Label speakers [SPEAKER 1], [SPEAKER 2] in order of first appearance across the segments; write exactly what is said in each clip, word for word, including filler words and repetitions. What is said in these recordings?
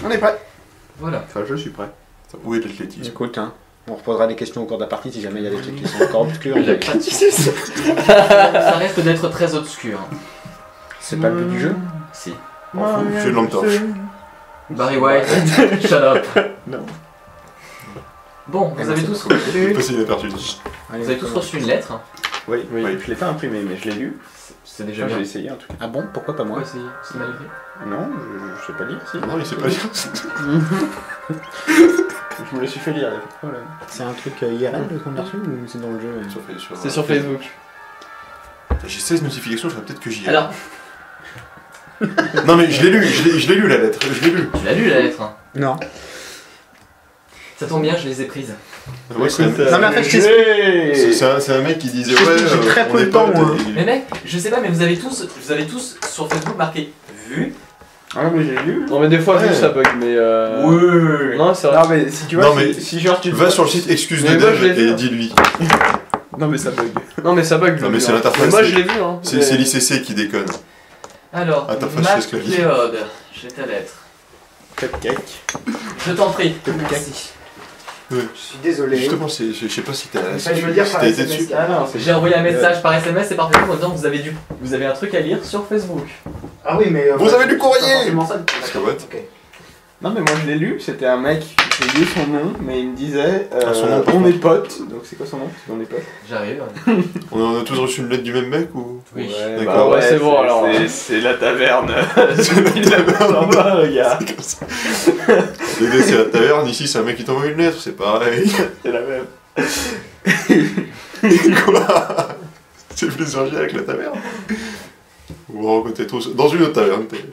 [SPEAKER 1] On est prêt.
[SPEAKER 2] Voilà.
[SPEAKER 3] Enfin, je suis prêt.
[SPEAKER 4] Où est l'athlétisme?
[SPEAKER 1] Écoute, hein, on reposera des questions au cours de la partie si jamais il y a des trucs qui sont encore obscurs.
[SPEAKER 2] Ça risque d'être très obscur.
[SPEAKER 1] C'est pas le but du jeu?
[SPEAKER 2] Si.
[SPEAKER 4] M'en fous, j'ai de lampe torche.
[SPEAKER 2] Barry White, shut up.
[SPEAKER 3] Non.
[SPEAKER 2] Bon, vous
[SPEAKER 1] Eh ben,
[SPEAKER 2] avez
[SPEAKER 1] c'est
[SPEAKER 2] tous
[SPEAKER 1] bon.
[SPEAKER 2] reçu.
[SPEAKER 4] Passer inaperçu.
[SPEAKER 1] Allez,
[SPEAKER 2] Vous avez tous reçu une lettre.
[SPEAKER 3] Oui,
[SPEAKER 4] Oui.
[SPEAKER 3] je l'ai pas imprimé, mais je l'ai lu.
[SPEAKER 2] C'est déjà
[SPEAKER 3] Enfin,
[SPEAKER 2] bien.
[SPEAKER 3] j'ai essayé en tout cas.
[SPEAKER 1] Ah bon? Pourquoi pas moi?
[SPEAKER 2] Pourquoi c'est c'est mal écrit?
[SPEAKER 3] Non, je, je sais pas lire, si.
[SPEAKER 4] Non, il sait pas lire.
[SPEAKER 3] Je me le suis fait lire, il y a pas de problème.
[SPEAKER 1] C'est un truc euh, I R L qu'on a reçu ou c'est dans le jeu? euh
[SPEAKER 4] Sur Fa- sur-
[SPEAKER 5] C'est sur Facebook.
[SPEAKER 4] J'ai seize notifications, je vais peut-être que j'y aille.
[SPEAKER 2] Alors,
[SPEAKER 4] Non mais je l'ai lu, je l'ai je l'ai lu la lettre, je l'ai lu.
[SPEAKER 2] tu l'as lu la lettre. Hein.
[SPEAKER 1] Non.
[SPEAKER 2] Ça tombe bien, je les ai prises.
[SPEAKER 4] Ouais, c'est un-
[SPEAKER 1] Non, mais en fait, je
[SPEAKER 4] c'est- c'est un, c'est un mec qui disait
[SPEAKER 1] Je
[SPEAKER 4] ouais,
[SPEAKER 1] t'explique, j'ai
[SPEAKER 4] euh,
[SPEAKER 1] très
[SPEAKER 4] on
[SPEAKER 1] peu
[SPEAKER 4] est
[SPEAKER 1] de temps,
[SPEAKER 4] potes,
[SPEAKER 1] moi.
[SPEAKER 4] et-
[SPEAKER 2] Mais mec, je sais pas, mais vous avez tous, vous avez tous sur Facebook marqué vu.
[SPEAKER 3] Ah non, mais j'ai lu.
[SPEAKER 5] Non, mais des fois,
[SPEAKER 4] Ouais.
[SPEAKER 5] vu, ça bug, mais. Euh...
[SPEAKER 2] Oui.
[SPEAKER 5] Non, c'est vrai.
[SPEAKER 3] Non, mais si tu vois,
[SPEAKER 4] Non,
[SPEAKER 3] si,
[SPEAKER 4] mais
[SPEAKER 3] si genre tu.
[SPEAKER 4] Va sur le site Excuse
[SPEAKER 5] Mais
[SPEAKER 4] de
[SPEAKER 5] moi, je l'ai
[SPEAKER 4] Dev
[SPEAKER 5] vu.
[SPEAKER 4] et dis-lui.
[SPEAKER 3] Non, mais ça bug.
[SPEAKER 5] Non, mais ça bug.
[SPEAKER 4] Non,
[SPEAKER 5] je
[SPEAKER 4] mais
[SPEAKER 5] l'ai
[SPEAKER 4] c'est
[SPEAKER 5] vu, hein.
[SPEAKER 4] l'interface,
[SPEAKER 5] Mais moi,
[SPEAKER 4] c'est-
[SPEAKER 5] je l'ai vu, hein.
[SPEAKER 4] C'est c'est l'I C C qui déconne.
[SPEAKER 2] Alors,
[SPEAKER 4] Interface
[SPEAKER 2] Mac
[SPEAKER 4] chez Sclavier.
[SPEAKER 2] Cléode, j'ai ta lettre.
[SPEAKER 3] Cupcake.
[SPEAKER 2] Je t'en prie. Merci.
[SPEAKER 1] Je suis désolé.
[SPEAKER 4] Justement, c'est- je je sais pas si t'as
[SPEAKER 1] Ça, je veux dire
[SPEAKER 4] si
[SPEAKER 1] par
[SPEAKER 4] t'as été
[SPEAKER 1] S M S.
[SPEAKER 4] dessus.
[SPEAKER 3] Ah non, c'est
[SPEAKER 2] J'ai envoyé un message par S M S et par Facebook en disant vous avez du, vous avez un truc à lire sur Facebook.
[SPEAKER 1] Ah oui, mais. euh,
[SPEAKER 4] Vous avez du courrier.
[SPEAKER 1] c'est pas forcément ça.
[SPEAKER 4] Parce que what?
[SPEAKER 1] Ok.
[SPEAKER 3] Non, mais moi je l'ai lu, c'était un mec, j'ai lu son nom, mais il me disait euh,
[SPEAKER 4] Ah, son nom,
[SPEAKER 3] on est potes. Donc c'est quoi son nom? On est potes.
[SPEAKER 2] J'arrive.
[SPEAKER 4] On a, on a tous reçu une lettre du même mec ou?
[SPEAKER 2] Oui.
[SPEAKER 3] Ouais,
[SPEAKER 4] D'accord.
[SPEAKER 5] Ouais, c'est bon, alors.
[SPEAKER 3] c'est- C'est la taverne. C'est la taverne, le gars.
[SPEAKER 4] C'est comme ça. Le gars, c'est la taverne, ici c'est un mec qui t'envoie une lettre, c'est pareil.
[SPEAKER 3] C'est la même.
[SPEAKER 4] Quoi? C'est plus urgent avec la taverne? Vous vous rencontrez tous dans une autre taverne. t'es-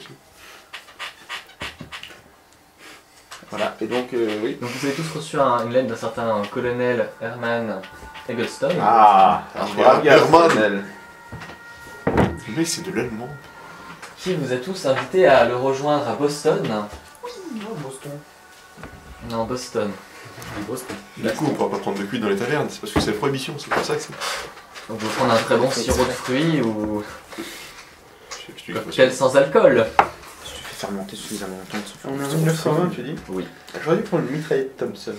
[SPEAKER 3] Voilà, et donc, euh, oui.
[SPEAKER 2] Donc vous avez tous reçu un- une lettre d'un certain colonel Herman Eggleston.
[SPEAKER 3] Ah,
[SPEAKER 4] voilà, Herman.
[SPEAKER 3] Herman.
[SPEAKER 4] Le mec, c'est de l'allemand.
[SPEAKER 2] Qui vous a tous invités à le rejoindre à Boston.
[SPEAKER 1] Non, Boston.
[SPEAKER 2] Non, Boston.
[SPEAKER 1] Boston.
[SPEAKER 4] Du coup, on pourra pas prendre de cuite dans les tavernes, c'est parce que c'est la prohibition, c'est pour ça que c'est.
[SPEAKER 2] Donc vous prendre un très bon sirop de fruits ou
[SPEAKER 4] Je t'explique,
[SPEAKER 2] cocktail sans alcool.
[SPEAKER 1] Si tu fais fermenter suffisamment longtemps, ça fait
[SPEAKER 3] On est en mille neuf cent vingt, tu dis?
[SPEAKER 2] Oui.
[SPEAKER 3] J'aurais dû prendre une mitraillette Thompson.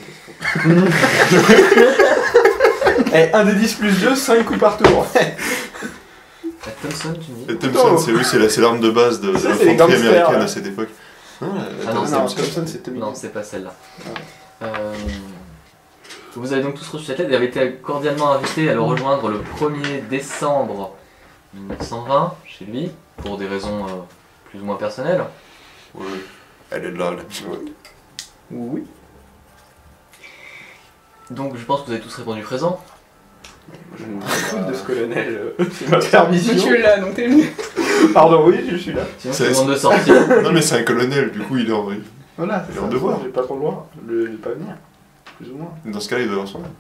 [SPEAKER 3] Eh, un des dix plus deux, cinq coups par tour.
[SPEAKER 2] La Thompson, tu me dis
[SPEAKER 4] Le Thompson, c'est oui, c'est la- c'est l'arme de base de, de
[SPEAKER 3] Ça, c'est les
[SPEAKER 4] l'infanterie
[SPEAKER 3] gangsters,
[SPEAKER 4] américaine
[SPEAKER 3] là.
[SPEAKER 4] à cette époque. Non, la-
[SPEAKER 2] Ah
[SPEAKER 4] la
[SPEAKER 2] non,
[SPEAKER 4] Thompson,
[SPEAKER 3] Non,
[SPEAKER 4] c'est-
[SPEAKER 3] Thompson c'est Tommy.
[SPEAKER 2] Non, c'est pas celle-là. Euh, Vous avez donc tous reçu cette lettre et avez été cordialement invités à le rejoindre le premier décembre mille neuf cent vingt chez lui, pour des raisons euh, plus ou moins personnelles.
[SPEAKER 4] Ouais, elle est là, la petite.
[SPEAKER 3] Oui.
[SPEAKER 2] Donc je pense que vous avez tous répondu présent.
[SPEAKER 3] Je me fous de ce colonel. euh, C'est ma permission.
[SPEAKER 5] Tu es là, donc t'es venu.
[SPEAKER 3] Pardon, oui, je suis là.
[SPEAKER 2] Sinon
[SPEAKER 4] C'est-
[SPEAKER 2] je te demande de sortir.
[SPEAKER 4] Non, mais c'est un colonel, du coup, il est en vrai.
[SPEAKER 3] Voilà,
[SPEAKER 4] Il est en devoir.
[SPEAKER 3] J'ai pas trop le droit de de pas venir. Plus ou moins.
[SPEAKER 4] Dans ce cas-là, il doit avoir son âme.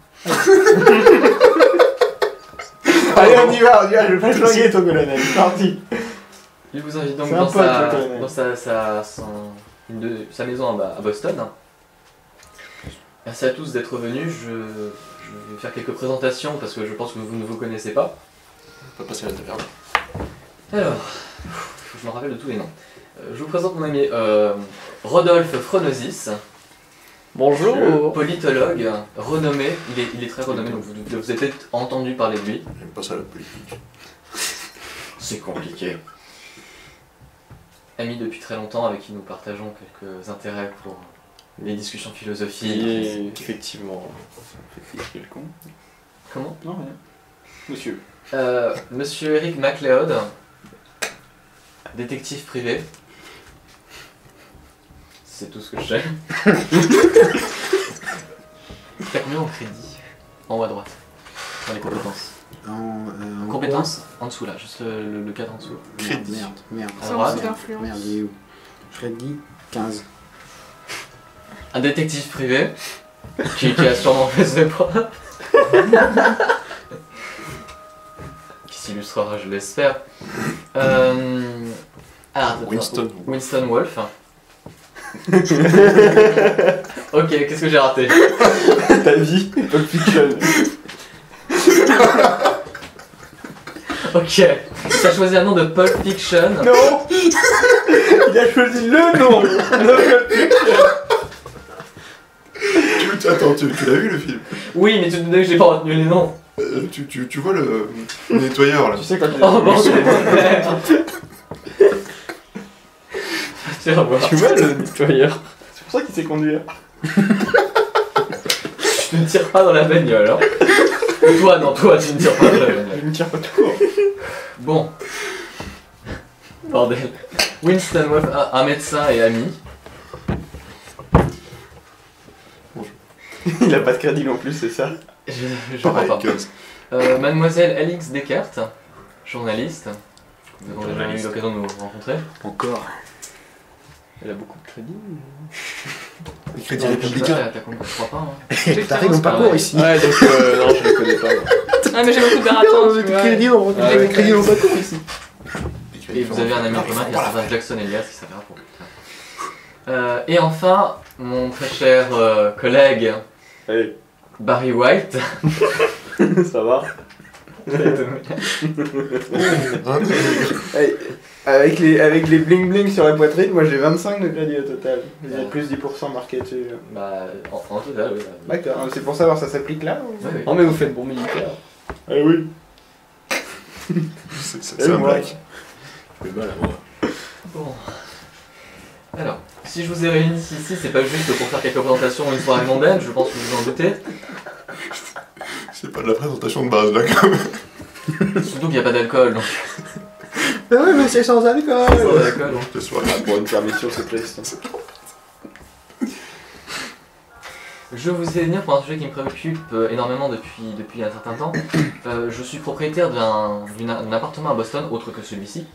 [SPEAKER 3] Allez, on y va, on y va, je vais pas te flinguer ton colonel. C'est parti.
[SPEAKER 2] Il vous invite donc
[SPEAKER 3] C'est un
[SPEAKER 2] dans,
[SPEAKER 3] pote,
[SPEAKER 2] sa,
[SPEAKER 3] le colonel.
[SPEAKER 2] dans sa, sa, son- une de- sa maison à, à Boston. Merci à tous d'être venus. Je, je vais faire quelques présentations parce que je pense que vous ne vous connaissez pas.
[SPEAKER 4] On va passer à la taverne.
[SPEAKER 2] Alors, il faut que je me rappelle de tous les noms. Euh, je vous présente mon ami euh, Rodolphe Phronosis,
[SPEAKER 5] Bonjour.
[SPEAKER 2] politologue, renommé. Il est, il est très renommé, donc vous, vous avez peut-être entendu parler de lui.
[SPEAKER 4] J'aime pas ça, la politique.
[SPEAKER 2] C'est compliqué. Ami depuis très longtemps, avec qui nous partageons quelques intérêts pour les discussions philosophiques.
[SPEAKER 5] Et effectivement.
[SPEAKER 3] Qui est le con?
[SPEAKER 2] Comment
[SPEAKER 3] Non, rien. Monsieur.
[SPEAKER 2] euh, Monsieur Eric MacLeod, détective privé. C'est tout ce que je sais. Faites mieux en crédit. En haut à droite. Dans les compétences.
[SPEAKER 1] En, euh, en
[SPEAKER 2] Compétences en dessous là, juste le, le, le cadre en dessous.
[SPEAKER 1] quoi? Merde, merde, merde.
[SPEAKER 2] À droite.
[SPEAKER 1] Merde, merde, il est où? Je serais dit quinze.
[SPEAKER 2] Un détective privé qui, qui a sûrement fait ses preuves. Qui s'illustrera, je l'espère. Euh... Alors, attends,
[SPEAKER 4] Winston.
[SPEAKER 2] Winston Wolfe. Ok, qu'est-ce que j'ai raté?
[SPEAKER 3] Ta vie, Pulp Fiction.
[SPEAKER 2] Ok, t'as choisi un nom de Pulp Fiction.
[SPEAKER 3] Non. Il Il a choisi le nom.
[SPEAKER 4] Tu- Attends, tu, tu l'as vu le film?
[SPEAKER 2] Oui, mais tu te disais que j'ai pas retenu les noms.
[SPEAKER 4] Euh, tu, tu, tu vois le le nettoyeur là?
[SPEAKER 3] Tu sais quand il
[SPEAKER 2] Oh bordel. Tu vas voir.
[SPEAKER 5] Tu vois le nettoyeur?
[SPEAKER 3] C'est pour ça qu'il sait conduire.
[SPEAKER 2] Tu ne tires pas dans la bagnole, hein. Toi, non, toi, tu ne tires pas dans la bagnole.
[SPEAKER 3] Je ne tire pas tout court.
[SPEAKER 2] Bon. Bordel. Winston Wolfe, un, un médecin et ami.
[SPEAKER 3] Il a pas de crédit non plus, c'est ça.
[SPEAKER 2] Je, je crois
[SPEAKER 4] Pareil
[SPEAKER 2] pas.
[SPEAKER 4] que...
[SPEAKER 2] Euh, Mademoiselle Alix Descartes, journaliste. Nous avons déjà eu
[SPEAKER 1] Journaliste.
[SPEAKER 2] l'occasion de nous rencontrer.
[SPEAKER 1] Encore.
[SPEAKER 5] Elle a beaucoup de crédits.
[SPEAKER 4] Les crédits
[SPEAKER 2] Ouais,
[SPEAKER 4] républicains.
[SPEAKER 2] T'as compris, je crois pas. Hein.
[SPEAKER 1] T'arrives au parcours
[SPEAKER 2] ouais.
[SPEAKER 1] ici.
[SPEAKER 5] Ouais, donc euh, non, je les connais pas. Moi.
[SPEAKER 6] Ah, mais j'ai beaucoup de
[SPEAKER 1] Putain,
[SPEAKER 6] baratons.
[SPEAKER 1] on a des crédits, on
[SPEAKER 5] Ah,
[SPEAKER 1] a des
[SPEAKER 5] ouais.
[SPEAKER 1] crédits au parcours ici.
[SPEAKER 2] Et vous avez un ami en commun qui est un certain Jackson Elias qui s'appellera pour euh, Et enfin, mon très cher euh, collègue
[SPEAKER 3] Allez,
[SPEAKER 2] Barry White.
[SPEAKER 3] ça va.
[SPEAKER 4] Hein?
[SPEAKER 3] Hey, avec, les, avec les bling bling sur la poitrine, moi j'ai vingt-cinq de crédit au total. J'ai
[SPEAKER 2] Ouais.
[SPEAKER 3] plus dix pour cent marqué dessus.
[SPEAKER 2] Bah, en, en total, oui.
[SPEAKER 3] D'accord, c'est pour savoir, ça s'applique là ou...
[SPEAKER 2] Oui, oui.
[SPEAKER 5] Non, mais vous faites bon militaire.
[SPEAKER 3] Eh oui.
[SPEAKER 4] C'est c'est-
[SPEAKER 3] Et
[SPEAKER 4] c'est un
[SPEAKER 3] moi.
[SPEAKER 4] blague.
[SPEAKER 5] Je fais mal à moi.
[SPEAKER 2] Bon. Alors, si je vous ai réunis ici, c'est pas juste pour faire quelques présentations ou une soirée mondaine, je pense que vous en doutez.
[SPEAKER 4] C'est pas de la présentation de base là quand même.
[SPEAKER 2] Surtout qu'il n'y a pas d'alcool. Donc...
[SPEAKER 1] Bah oui, mais c'est sans alcool.
[SPEAKER 2] Sans alcool, donc.
[SPEAKER 4] Ce soir.
[SPEAKER 3] Pour une permission, c'est triste.
[SPEAKER 2] Je vous ai venir pour un sujet qui me préoccupe euh, énormément depuis, depuis un certain temps. Euh, je suis propriétaire d'un d'une- d'un appartement à Boston, autre que celui-ci.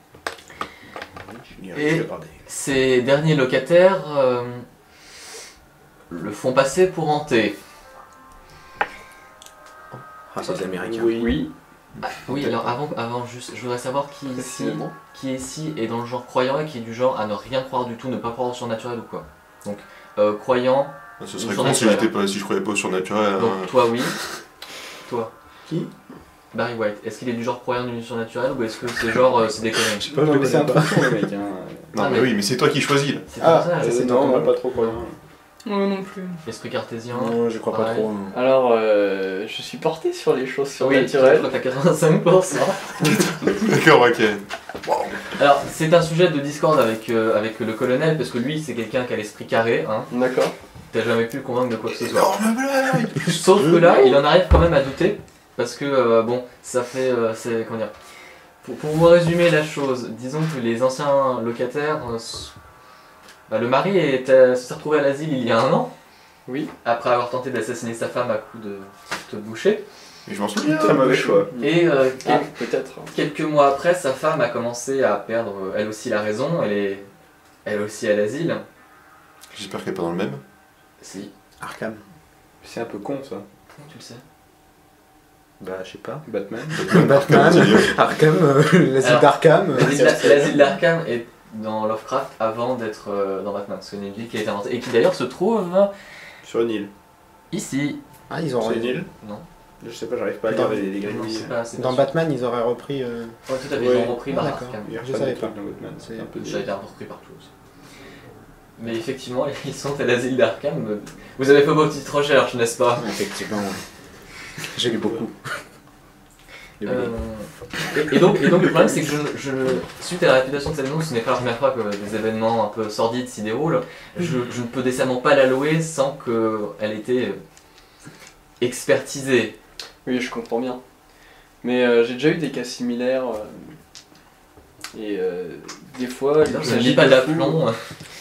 [SPEAKER 2] Et ces derniers locataires euh, le font passer pour hanté.
[SPEAKER 1] Ah, c'est les Américains.
[SPEAKER 5] Oui. Oui.
[SPEAKER 2] Ah, oui, alors avant, avant juste, je voudrais savoir qui ici,
[SPEAKER 5] Précisément.
[SPEAKER 2] qui ici est dans le genre croyant et qui est du genre à ne rien croire du tout, ne pas croire au surnaturel ou quoi. Donc, euh, croyant,
[SPEAKER 4] Ce serait
[SPEAKER 2] Sur
[SPEAKER 4] con si,
[SPEAKER 2] naturel.
[SPEAKER 4] j'étais pas, si je croyais pas au surnaturel.
[SPEAKER 2] donc
[SPEAKER 4] hein.
[SPEAKER 2] toi oui, toi.
[SPEAKER 3] Qui
[SPEAKER 2] Barry White, est-ce qu'il est du genre croyant du surnaturel ou est-ce que c'est genre euh, c'est des conneries?
[SPEAKER 3] Non, mais c'est un truc le mec. Hein.
[SPEAKER 4] Non
[SPEAKER 2] Ah,
[SPEAKER 4] mais
[SPEAKER 2] mais-
[SPEAKER 4] oui, mais c'est toi qui choisis là.
[SPEAKER 2] C'est
[SPEAKER 3] Ah,
[SPEAKER 2] pour ça,
[SPEAKER 3] ça, c'est
[SPEAKER 2] c'est
[SPEAKER 3] non, on va pas trop croire.
[SPEAKER 6] Moi non plus.
[SPEAKER 2] esprit cartésien.
[SPEAKER 1] Non, je crois pas
[SPEAKER 2] Pareil.
[SPEAKER 1] trop. hein.
[SPEAKER 5] Alors, euh, je suis porté sur les choses
[SPEAKER 2] Oui, je
[SPEAKER 5] surnaturelles.
[SPEAKER 2] crois que t'as quatre-vingt-cinq pour cent.
[SPEAKER 4] D'accord, ok.
[SPEAKER 2] Alors, c'est un sujet de discorde avec, euh, avec le colonel, parce que lui, c'est quelqu'un qui a l'esprit carré, hein.
[SPEAKER 5] D'accord.
[SPEAKER 2] T'as jamais pu le convaincre de quoi que ce soit.
[SPEAKER 4] Énorme blague.
[SPEAKER 2] Sauf que là, il en arrive quand même à douter, parce que, euh, bon, ça fait... euh, c'est... comment dire... Pour, pour vous résumer la chose, disons que les anciens locataires... euh, s- bah, le mari est, euh, s'est retrouvé à l'asile il y a un an,
[SPEAKER 5] Oui.
[SPEAKER 2] après avoir tenté d'assassiner sa femme à coups de, de boucher.
[SPEAKER 4] Mais je m'en souviens.
[SPEAKER 3] Très mauvais choix.
[SPEAKER 2] Et euh,
[SPEAKER 5] Ah,
[SPEAKER 2] quel-
[SPEAKER 5] peut-être.
[SPEAKER 2] quelques mois après, sa femme a commencé à perdre, euh, elle aussi, la raison. Elle est elle aussi à l'asile.
[SPEAKER 4] J'espère qu'elle est pas dans le même.
[SPEAKER 2] Si,
[SPEAKER 1] Arkham.
[SPEAKER 3] C'est un peu con ça.
[SPEAKER 2] comment tu le sais?
[SPEAKER 1] Bah, je sais pas.
[SPEAKER 3] Batman.
[SPEAKER 1] Batman, Arkham, euh, l'asile
[SPEAKER 2] Alors,
[SPEAKER 1] d'Arkham.
[SPEAKER 2] L'asile d'Ar- l'asile d'Arkham est dans Lovecraft avant d'être euh, dans Batman. C'est une ville qui a été inventée et qui d'ailleurs se trouve
[SPEAKER 3] Sur une île.
[SPEAKER 2] ici.
[SPEAKER 1] Ah, ils ont.
[SPEAKER 3] C'est une île
[SPEAKER 2] Non.
[SPEAKER 3] Je sais pas, j'arrive pas à
[SPEAKER 1] Dans-
[SPEAKER 3] lire les, les
[SPEAKER 2] Non,
[SPEAKER 3] grilles.
[SPEAKER 2] c'est pas, c'est
[SPEAKER 1] Dans
[SPEAKER 2] pas
[SPEAKER 1] Batman, ils auraient repris. euh,
[SPEAKER 2] sûr. Ouais, tout à fait,
[SPEAKER 3] Ouais.
[SPEAKER 2] ils ont repris
[SPEAKER 1] Ah,
[SPEAKER 2] par
[SPEAKER 1] d'accord.
[SPEAKER 2] Arkham.
[SPEAKER 3] Il
[SPEAKER 1] Je
[SPEAKER 3] reprend
[SPEAKER 1] savais
[SPEAKER 3] des
[SPEAKER 1] pas.
[SPEAKER 3] trucs dans Batman.
[SPEAKER 1] C'est-
[SPEAKER 3] C'est un peu
[SPEAKER 2] Ça a été repris partout aussi. Mais effectivement, ils sont à l'asile d'Arkham. Vous avez fait vos petites recherches, n'est-ce pas?
[SPEAKER 1] Effectivement, ouais. J'ai lu beaucoup. Les
[SPEAKER 2] Euh, et, et donc, et donc le problème c'est que je, je, suite à la réputation de cette maison, ce n'est pas la première fois que des événements un peu sordides s'y déroulent, je, je ne peux décemment pas la louer sans qu'elle ait été expertisée.
[SPEAKER 5] Oui, je comprends bien. Mais euh, j'ai déjà eu des cas similaires. euh, et euh, des fois, il
[SPEAKER 2] Je ne
[SPEAKER 5] s'agit
[SPEAKER 2] dis pas
[SPEAKER 5] de
[SPEAKER 2] d'aplomb.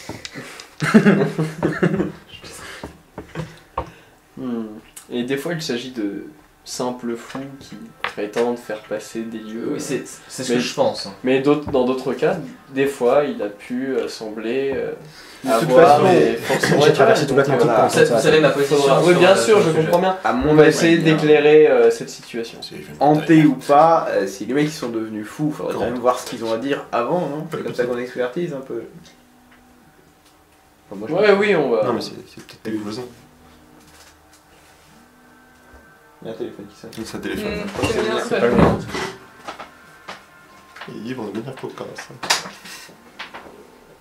[SPEAKER 5] Hmm. Et des fois, il s'agit de simples fous qui prétendent faire passer des lieux.
[SPEAKER 2] Oui, c'est c'est ce
[SPEAKER 5] Mais-
[SPEAKER 2] que je pense.
[SPEAKER 5] Mais d'autres- dans d'autres cas, des fois, il a pu euh, sembler euh,
[SPEAKER 3] De toute
[SPEAKER 5] avoir
[SPEAKER 3] façon,
[SPEAKER 5] des forces
[SPEAKER 1] J'ai
[SPEAKER 5] surnaturelles.
[SPEAKER 1] traversé tout
[SPEAKER 5] Donc,
[SPEAKER 1] l'Atlantique
[SPEAKER 5] voilà.
[SPEAKER 1] pour
[SPEAKER 2] Vous, savez- vous savez ma position.
[SPEAKER 5] Faudra-
[SPEAKER 2] sur
[SPEAKER 5] Oui, bien
[SPEAKER 2] le-
[SPEAKER 5] sûr,
[SPEAKER 2] sur
[SPEAKER 5] je
[SPEAKER 2] le sujet.
[SPEAKER 5] comprends bien.
[SPEAKER 3] À mon
[SPEAKER 5] On va
[SPEAKER 3] avis,
[SPEAKER 5] essayer
[SPEAKER 3] bien.
[SPEAKER 5] d'éclairer euh, cette situation.
[SPEAKER 4] C'est- je viens de
[SPEAKER 3] Hanté
[SPEAKER 4] tailler.
[SPEAKER 3] ou pas, euh, si les mecs ils sont devenus fous, faudrait quand
[SPEAKER 4] Quand
[SPEAKER 3] même voir ce qu'ils ont à dire avant, non? C'est comme ça qu'on expertise un peu. Enfin, moi, je
[SPEAKER 5] Ouais,
[SPEAKER 3] pense-
[SPEAKER 5] oui, on va.
[SPEAKER 4] Non mais c'est c'est peut-être tes voisins.
[SPEAKER 3] Il y a un téléphone qui sonne.
[SPEAKER 4] C'est un téléphone.
[SPEAKER 6] Mmh,
[SPEAKER 3] c'est
[SPEAKER 6] c'est bien,
[SPEAKER 3] bien,
[SPEAKER 6] ça
[SPEAKER 3] c'est
[SPEAKER 6] va
[SPEAKER 3] pas
[SPEAKER 6] bien.
[SPEAKER 3] le
[SPEAKER 4] Et ils vont devenir cocasse.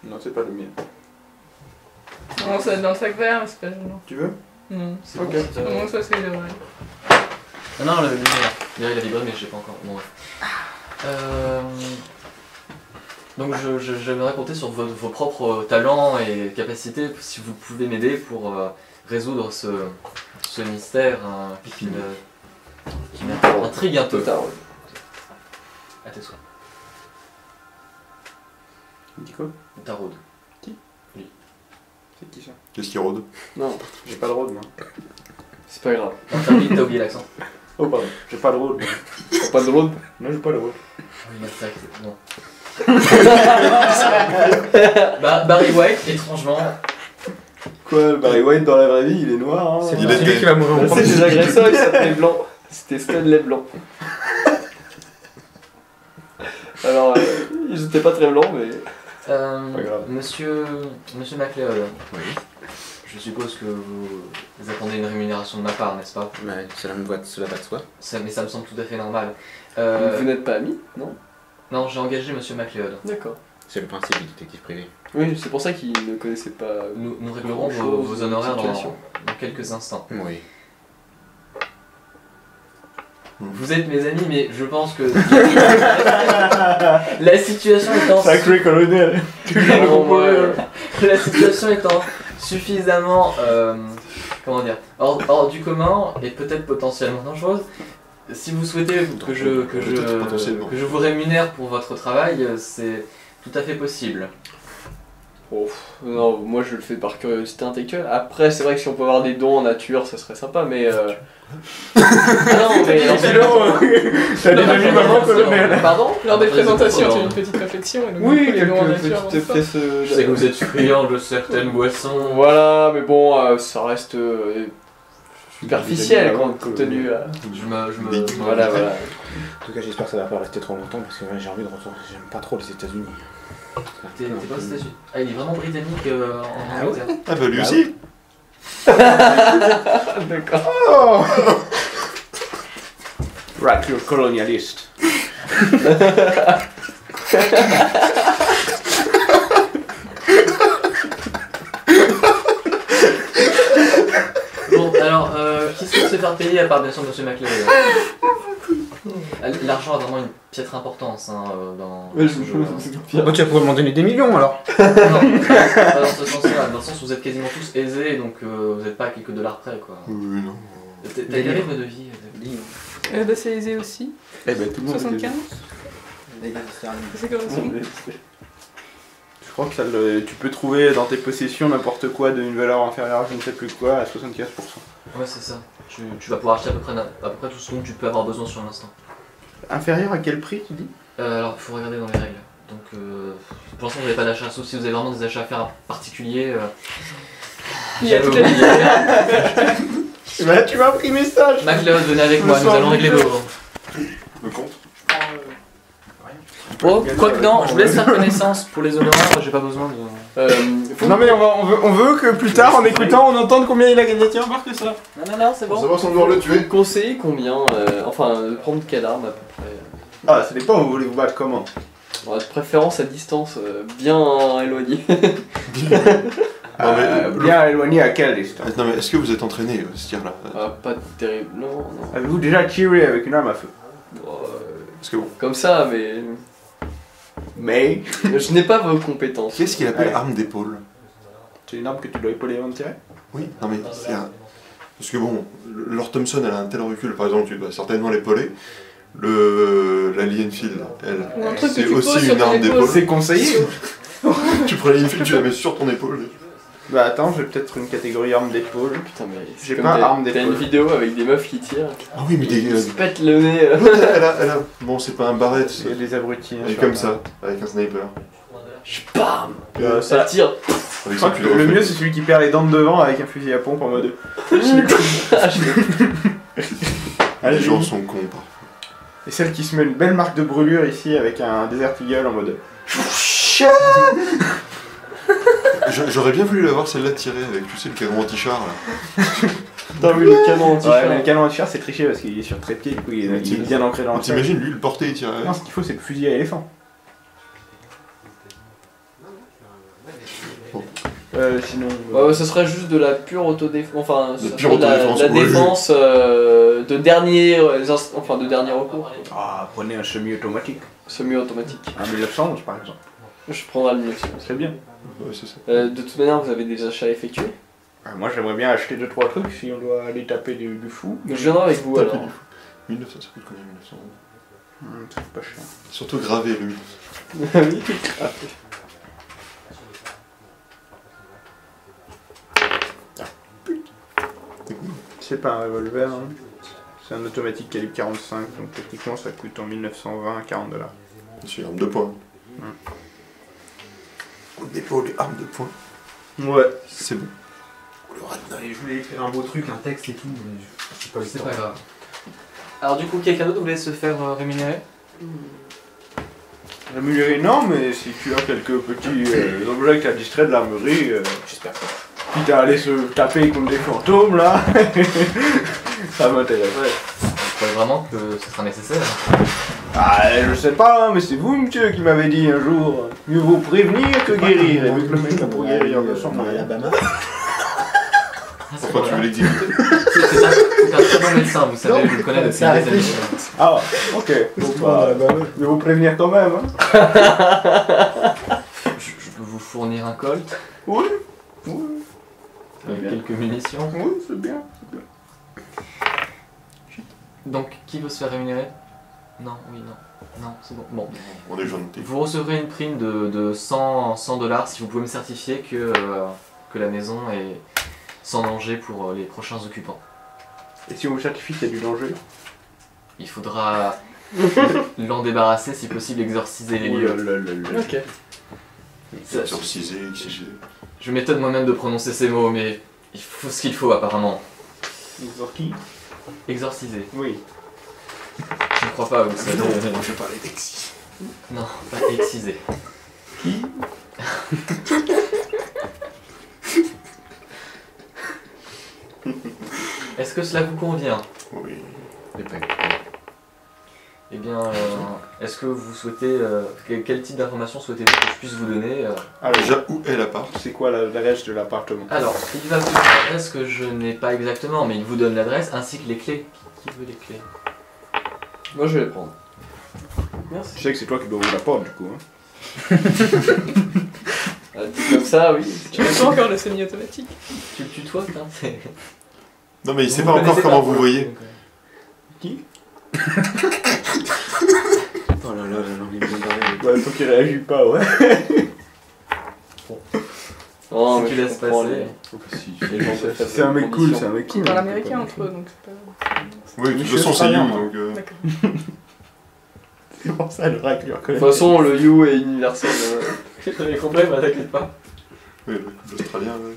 [SPEAKER 3] Non, c'est pas le mien.
[SPEAKER 6] Non, ça va être dans le sac vert, mais c'est pas gênant.
[SPEAKER 3] Tu veux?
[SPEAKER 6] Non.
[SPEAKER 2] C'est
[SPEAKER 3] Ok.
[SPEAKER 2] bon, c'est-
[SPEAKER 6] Moi, ça, c'est le vrai.
[SPEAKER 2] Ah non, le lumière. Il a vibré, mais je sais pas encore. Bon, ouais. Euh... Donc, je, je, j'aimerais compter sur vos, vos propres talents et capacités, si vous pouvez m'aider pour euh, résoudre ce, ce mystère hein, qui me- qui m'intrigue un peu.
[SPEAKER 5] Total.
[SPEAKER 2] À tes souhaits.
[SPEAKER 3] Dis quoi?
[SPEAKER 2] Taraude.
[SPEAKER 3] C'est qui ça?
[SPEAKER 4] Qu'est-ce qui rôde?
[SPEAKER 5] Non,
[SPEAKER 3] J'ai pas de rôde, moi.
[SPEAKER 5] c'est pas grave.
[SPEAKER 2] Non, t'as oublié, t'as oublié l'accent.
[SPEAKER 3] Oh, pardon. J'ai pas de rôde. moi.
[SPEAKER 5] T'as pas de road?
[SPEAKER 3] Non, j'ai pas de rôde.
[SPEAKER 2] Oui, bah, c'est vrai que c'est- non. Bah, Barry White, étrangement,
[SPEAKER 3] Quoi, Barry White dans la vraie vie, il est noir, hein.
[SPEAKER 1] C'est
[SPEAKER 4] Il
[SPEAKER 1] pas
[SPEAKER 4] était-
[SPEAKER 1] celui qui va mourir en
[SPEAKER 5] C'est
[SPEAKER 1] premier.
[SPEAKER 5] des agresseurs, ils s'appelaient Blanc. C'était Stanley Blanc. Alors, euh, ils étaient pas très blancs, mais.
[SPEAKER 2] euh,
[SPEAKER 3] Pas grave.
[SPEAKER 2] monsieur, monsieur MacLeod,
[SPEAKER 1] Oui.
[SPEAKER 2] je suppose que vous, vous attendez une rémunération de ma part, n'est-ce pas?
[SPEAKER 1] Ouais, cela me voit, cela va de soi.
[SPEAKER 2] Ça, mais ça me semble tout à fait normal. Euh,
[SPEAKER 5] Vous n'êtes pas amis, non?
[SPEAKER 2] non, j'ai engagé monsieur MacLeod.
[SPEAKER 5] D'accord.
[SPEAKER 1] C'est le principe du détective privé.
[SPEAKER 5] Oui, c'est pour ça qu'ils ne connaissaient pas.
[SPEAKER 2] Nous, nous réglerons vos,
[SPEAKER 5] Grand-chose,
[SPEAKER 2] vos honoraires dans,
[SPEAKER 5] situation.
[SPEAKER 2] dans quelques instants.
[SPEAKER 1] Oui.
[SPEAKER 2] Vous êtes mes amis, mais je pense que la situation étant
[SPEAKER 3] Sacré colonel.
[SPEAKER 5] Vraiment, moi, euh,
[SPEAKER 2] la situation étant suffisamment euh, comment dire hors, hors du commun et peut-être potentiellement dangereuse, si vous souhaitez que je que
[SPEAKER 4] Peut-être
[SPEAKER 2] je
[SPEAKER 4] potentiellement.
[SPEAKER 2] que je vous rémunère pour votre travail, c'est tout à fait possible.
[SPEAKER 5] oh, pff, non, moi je le fais par curiosité intellectuelle. Après, c'est vrai que si on peut avoir des dons en nature, ça serait sympa, mais. Euh... ah non, mais. en fait,
[SPEAKER 3] T'as des amis maman colonel.
[SPEAKER 5] Pardon?
[SPEAKER 6] Lors des
[SPEAKER 2] Après, c'est
[SPEAKER 6] présentations,
[SPEAKER 2] pas
[SPEAKER 6] tu as une
[SPEAKER 2] grave.
[SPEAKER 6] petite réflexion et donc
[SPEAKER 3] Oui,
[SPEAKER 6] du coup, les dons en
[SPEAKER 3] quelques
[SPEAKER 6] nature vont
[SPEAKER 3] petites
[SPEAKER 6] se faire.
[SPEAKER 3] pièces. euh,
[SPEAKER 2] Je sais que vous êtes friand de certaines boissons.
[SPEAKER 5] Voilà, mais bon, euh, ça reste euh, superficiel
[SPEAKER 3] Des amis
[SPEAKER 5] compte
[SPEAKER 3] maman
[SPEAKER 5] tenu.
[SPEAKER 3] colonel.
[SPEAKER 5] euh,
[SPEAKER 2] Je me je me
[SPEAKER 4] Des-
[SPEAKER 5] Voilà, voilà.
[SPEAKER 1] En tout cas, j'espère que ça va pas rester trop longtemps parce que ouais, j'ai envie de retourner. J'aime pas trop les États-Unis.
[SPEAKER 2] T'es t'es pas aux États-Unis. Ah, il est vraiment britannique euh, en
[SPEAKER 1] Ah
[SPEAKER 2] Angleterre.
[SPEAKER 4] Ah bah lui
[SPEAKER 1] Bah
[SPEAKER 4] aussi.
[SPEAKER 5] D'accord.
[SPEAKER 3] Oh Right, you're colonialist.
[SPEAKER 2] Bon, alors, euh, qui souhaite se faire payer à part bien sûr Monsieur MacLeod? L'argent a vraiment une piètre importance hein, euh, dans
[SPEAKER 5] Ouais,
[SPEAKER 2] ce
[SPEAKER 5] je
[SPEAKER 2] jeu.
[SPEAKER 1] Bah, tu vas pouvoir m'en donner des millions alors.
[SPEAKER 2] Non, pas dans ce sens-là, dans le sens où vous êtes quasiment tous aisés, donc euh, vous n'êtes pas à quelques dollars près quoi.
[SPEAKER 4] Oui, non.
[SPEAKER 2] T'as t'as des rythmes de vie euh, de-
[SPEAKER 6] Euh, bah, c'est aisé aussi.
[SPEAKER 3] Eh ben tout le monde est
[SPEAKER 6] soixante-quinze. C'est quoi aussi?
[SPEAKER 3] Je crois que ça, le- tu peux trouver dans tes possessions n'importe quoi d'une valeur inférieure à je ne sais plus quoi à soixante-quinze pour cent.
[SPEAKER 2] Ouais, c'est ça. Tu, tu vas pouvoir acheter à peu près, na- à peu près tout ce dont tu peux avoir besoin sur l'instant.
[SPEAKER 3] Inférieur à quel prix tu dis?
[SPEAKER 2] Euh, alors, il faut regarder dans les règles. Donc, euh, pour l'instant, vous n'avez pas d'achat, sauf si vous avez vraiment des achats à faire particuliers. Euh,
[SPEAKER 6] Il y a
[SPEAKER 2] j'avais
[SPEAKER 6] toute la
[SPEAKER 2] oublié.
[SPEAKER 3] Bah tu m'as pris mes stages.
[SPEAKER 2] MacLeod, venez avec moi,
[SPEAKER 3] Le
[SPEAKER 2] nous
[SPEAKER 3] soir
[SPEAKER 2] allons
[SPEAKER 3] du
[SPEAKER 2] régler
[SPEAKER 3] jeu.
[SPEAKER 2] vos.
[SPEAKER 4] Le compte.
[SPEAKER 2] Oh, quoique non, je vous laisse faire connaissance pour les honoraires, j'ai pas besoin de.
[SPEAKER 5] Euh, faut-
[SPEAKER 3] Non mais on, va- on veut, on veut que plus tard en écoutant on entende combien il a gagné. Tiens, marque ça.
[SPEAKER 5] Non, non, non, c'est
[SPEAKER 4] Pour
[SPEAKER 5] bon.
[SPEAKER 4] savoir si on doit le tuer.
[SPEAKER 5] Vous conseillez combien euh, Enfin, de prendre quelle arme à peu près?
[SPEAKER 3] Ah ça dépend, vous voulez vous battre comment?
[SPEAKER 5] Bon, de préférence à distance, euh, bien éloignée.
[SPEAKER 4] Non, mais,
[SPEAKER 3] Euh,
[SPEAKER 4] le-
[SPEAKER 3] bien éloigné à quelle distance?
[SPEAKER 4] Ah, non mais est-ce que vous êtes entraîné à ce tir-là?
[SPEAKER 5] Ah, pas terrible, non, non.
[SPEAKER 3] Avez-vous déjà tiré avec une arme à feu?
[SPEAKER 5] Bon, euh,
[SPEAKER 4] Parce que bon,
[SPEAKER 5] comme ça, mais.
[SPEAKER 3] Mais
[SPEAKER 5] Je n'ai pas vos compétences.
[SPEAKER 4] qu'est-ce qu'il appelle
[SPEAKER 3] Ouais.
[SPEAKER 4] arme d'épaule?
[SPEAKER 3] c'est une arme que tu dois épauler avant de tirer?
[SPEAKER 4] Oui, non mais c'est un... Parce que bon, Lord Thompson elle a un tel recul, par exemple tu dois certainement l'épauler. Le... La Lee Enfield, elle,
[SPEAKER 6] Ou un truc que
[SPEAKER 4] c'est
[SPEAKER 6] tu poses
[SPEAKER 4] aussi
[SPEAKER 6] sur
[SPEAKER 4] une
[SPEAKER 6] ton
[SPEAKER 4] arme
[SPEAKER 6] épaule.
[SPEAKER 4] d'épaule.
[SPEAKER 3] C'est conseillé.
[SPEAKER 4] Tu prends la Lee Enfield, tu la mets sur ton épaule.
[SPEAKER 3] Bah attends, j'ai peut-être une catégorie arme d'épaule.
[SPEAKER 5] Putain, mais. c'est
[SPEAKER 3] J'ai
[SPEAKER 5] comme
[SPEAKER 3] pas
[SPEAKER 5] t'as-
[SPEAKER 3] arme
[SPEAKER 5] T'as
[SPEAKER 3] d'épaule.
[SPEAKER 5] une vidéo avec des meufs qui tirent.
[SPEAKER 4] Ah oui, mais des...
[SPEAKER 5] Ils se pètent le nez. euh.
[SPEAKER 4] elle, a, elle a... Bon, c'est pas un barret,
[SPEAKER 3] Il y a
[SPEAKER 4] c'est
[SPEAKER 3] des abrutis. hein,
[SPEAKER 4] elle est
[SPEAKER 3] sur
[SPEAKER 4] comme
[SPEAKER 3] Internet.
[SPEAKER 4] ça, avec un sniper.
[SPEAKER 5] Je bam
[SPEAKER 3] Euh,
[SPEAKER 5] Ça
[SPEAKER 3] ça,
[SPEAKER 5] tire.
[SPEAKER 4] Avec
[SPEAKER 3] je crois
[SPEAKER 4] ça,
[SPEAKER 3] que
[SPEAKER 4] tu le
[SPEAKER 3] le
[SPEAKER 4] refais.
[SPEAKER 3] mieux c'est celui qui perd les dents de devant avec un fusil à pompe en mode.
[SPEAKER 4] Les gens sont cons, parfois.
[SPEAKER 3] Et celle qui se met une belle marque de brûlure ici avec un Desert Eagle en mode.
[SPEAKER 4] J'a- J'aurais bien voulu l'avoir celle-là tirée avec, tu sais, le canon anti-char là.
[SPEAKER 5] T'as vu le canon anti
[SPEAKER 3] Ouais, mais le canon anti-char c'est triché parce qu'il est sur trépied, du coup il est, il est bien ancré dans le sol.
[SPEAKER 4] T'imagines lui le porter et tirer avec.
[SPEAKER 3] Non, ce qu'il faut c'est le fusil à éléphant. Euh, sinon.
[SPEAKER 5] Ouais, ouais, ce serait juste de la pure autodéfense. Enfin,
[SPEAKER 4] De
[SPEAKER 5] ça
[SPEAKER 4] pure
[SPEAKER 5] serait de la,
[SPEAKER 4] autodéfense,
[SPEAKER 5] de la
[SPEAKER 4] ouais.
[SPEAKER 5] défense euh, de dernier, euh, inst- enfin de dernier recours.
[SPEAKER 3] Ah, prenez un semi-automatique.
[SPEAKER 5] Semi-automatique.
[SPEAKER 3] Un mille neuf cent onze par exemple.
[SPEAKER 5] Je prendrai le mille neuf cent.
[SPEAKER 3] Très bien.
[SPEAKER 4] Ouais, c'est ça.
[SPEAKER 5] Euh, de toute manière, vous avez des achats effectués.
[SPEAKER 3] Ah, moi j'aimerais bien acheter deux trois trucs si on doit aller taper du, du fou.
[SPEAKER 5] Donc je viendrai avec vous
[SPEAKER 4] Taper
[SPEAKER 5] alors.
[SPEAKER 4] du fou. mille neuf cents, ça coûte combien mille neuf cents?
[SPEAKER 3] Hum, c'est pas cher.
[SPEAKER 4] Surtout gravé le mille neuf cents.
[SPEAKER 5] Oui.
[SPEAKER 3] C'est pas un revolver, hein. C'est un automatique calibre quarante-cinq, donc techniquement ça coûte en mille neuf cent vingt quarante dollars.
[SPEAKER 4] C'est une arme de poing. Au dépôt, les armes de poing.
[SPEAKER 3] Ouais.
[SPEAKER 4] C'est bon. Le Radna.
[SPEAKER 1] Je voulais écrire un beau truc, un texte et tout, mais je sais pas le
[SPEAKER 2] C'est
[SPEAKER 1] temps.
[SPEAKER 2] pas grave. Alors du coup, quelqu'un d'autre voulait se faire euh, rémunérer?
[SPEAKER 3] Rémunéré non, mais si tu as quelques petits euh, objets que tu as distraits de l'armurerie, euh,
[SPEAKER 1] J'espère pas.
[SPEAKER 3] quitte à aller se taper contre des fantômes là, ça m'intéresserait.
[SPEAKER 2] Je crois vraiment que ce sera nécessaire.
[SPEAKER 3] Ah, je sais pas, hein, mais c'est vous, monsieur, qui m'avez dit un jour, mieux vaut prévenir que guérir. Et vu que le mec a pour guérir de son moyen.
[SPEAKER 1] Alabama.
[SPEAKER 2] Ah, c'est
[SPEAKER 4] Pourquoi tu
[SPEAKER 2] pas
[SPEAKER 4] veux
[SPEAKER 2] grave.
[SPEAKER 4] l'exécuter?
[SPEAKER 2] C'est c'est un, c'est un très bon médecin, vous savez,
[SPEAKER 1] Non,
[SPEAKER 2] je le connais depuis
[SPEAKER 1] ça
[SPEAKER 2] des années.
[SPEAKER 1] réfléchit.
[SPEAKER 3] Ah, ok. Bon, bah, mieux vaut prévenir quand même. Hein.
[SPEAKER 2] Je, je peux vous fournir un colt
[SPEAKER 3] Oui, oui,
[SPEAKER 2] avec
[SPEAKER 3] bien.
[SPEAKER 2] quelques munitions.
[SPEAKER 3] oui, c'est bien.
[SPEAKER 2] Donc, qui veut se faire rémunérer? Non, oui, non. Non, c'est bon. Bon.
[SPEAKER 4] On est gentil.
[SPEAKER 2] Vous recevrez une prime de, de cent dollars si vous pouvez me certifier que, euh, que la maison est sans danger pour euh, les prochains occupants.
[SPEAKER 3] Et si on vous certifie qu'il y a du danger?
[SPEAKER 2] Il faudra l'en débarrasser, si possible exorciser les lieux.
[SPEAKER 5] Ok.
[SPEAKER 2] Ça,
[SPEAKER 4] Exorcisé, exigé.
[SPEAKER 2] je m'étonne moi-même de prononcer ces mots, mais il faut ce qu'il faut apparemment.
[SPEAKER 3] Exorki?
[SPEAKER 2] Exorciser.
[SPEAKER 3] Oui.
[SPEAKER 2] Je ne crois pas, vous savez.
[SPEAKER 4] Non, je parlais d'exis.
[SPEAKER 2] Non, pas exciser.
[SPEAKER 3] Qui?
[SPEAKER 2] Est-ce que cela vous convient?
[SPEAKER 4] Oui.
[SPEAKER 2] Eh bien, euh, est-ce que vous souhaitez... euh, quel, quel type d'informations souhaitez-vous que je puisse vous donner euh
[SPEAKER 3] Alors,
[SPEAKER 4] Déjà, où est l'appart?
[SPEAKER 3] c'est quoi la- l'adresse de l'appartement?
[SPEAKER 2] Alors, il va vous donner l'adresse que je n'ai pas exactement, mais il vous donne l'adresse ainsi que les clés. Qui, qui veut les clés?
[SPEAKER 5] Moi je vais les prendre. Merci.
[SPEAKER 3] Je sais que c'est toi qui dois ouvrir la porte du coup. Hein.
[SPEAKER 5] Ah, dit comme ça, oui.
[SPEAKER 6] Tu veux pas encore le semi-automatique?
[SPEAKER 2] Tu le tutoies, putain, c'est...
[SPEAKER 4] Non, mais il sait
[SPEAKER 2] Vous
[SPEAKER 4] pas encore
[SPEAKER 2] connaissez
[SPEAKER 4] comment
[SPEAKER 2] pas,
[SPEAKER 4] vous
[SPEAKER 2] ouais.
[SPEAKER 4] voyez.
[SPEAKER 2] Donc, euh,
[SPEAKER 1] Oh là là, là, là, il vient d'arriver.
[SPEAKER 3] Ouais, faut qu'il réagisse pas, ouais.
[SPEAKER 5] Non,
[SPEAKER 2] Si
[SPEAKER 5] mais
[SPEAKER 2] tu
[SPEAKER 5] je
[SPEAKER 2] laisses
[SPEAKER 5] comprends
[SPEAKER 2] passer.
[SPEAKER 5] les-
[SPEAKER 4] Si.
[SPEAKER 5] les gens de faible
[SPEAKER 3] C'est un mec cool,
[SPEAKER 5] condition.
[SPEAKER 3] c'est un mec
[SPEAKER 6] Ils
[SPEAKER 3] cool.
[SPEAKER 6] parlent
[SPEAKER 3] hein,
[SPEAKER 6] américain
[SPEAKER 3] c'est
[SPEAKER 6] entre eux, donc c'est pas...
[SPEAKER 4] Oui, de toute
[SPEAKER 3] Monsieur
[SPEAKER 4] façon, c'est You,
[SPEAKER 3] Australien,
[SPEAKER 4] donc. euh,
[SPEAKER 6] D'accord.
[SPEAKER 3] C'est pour ça le rack lui
[SPEAKER 5] De
[SPEAKER 3] reconnaît.
[SPEAKER 5] toute façon, le You est universel. euh.
[SPEAKER 2] J'avais compris, bah t'inquiète pas.
[SPEAKER 4] Oui, l'Australien. ouais.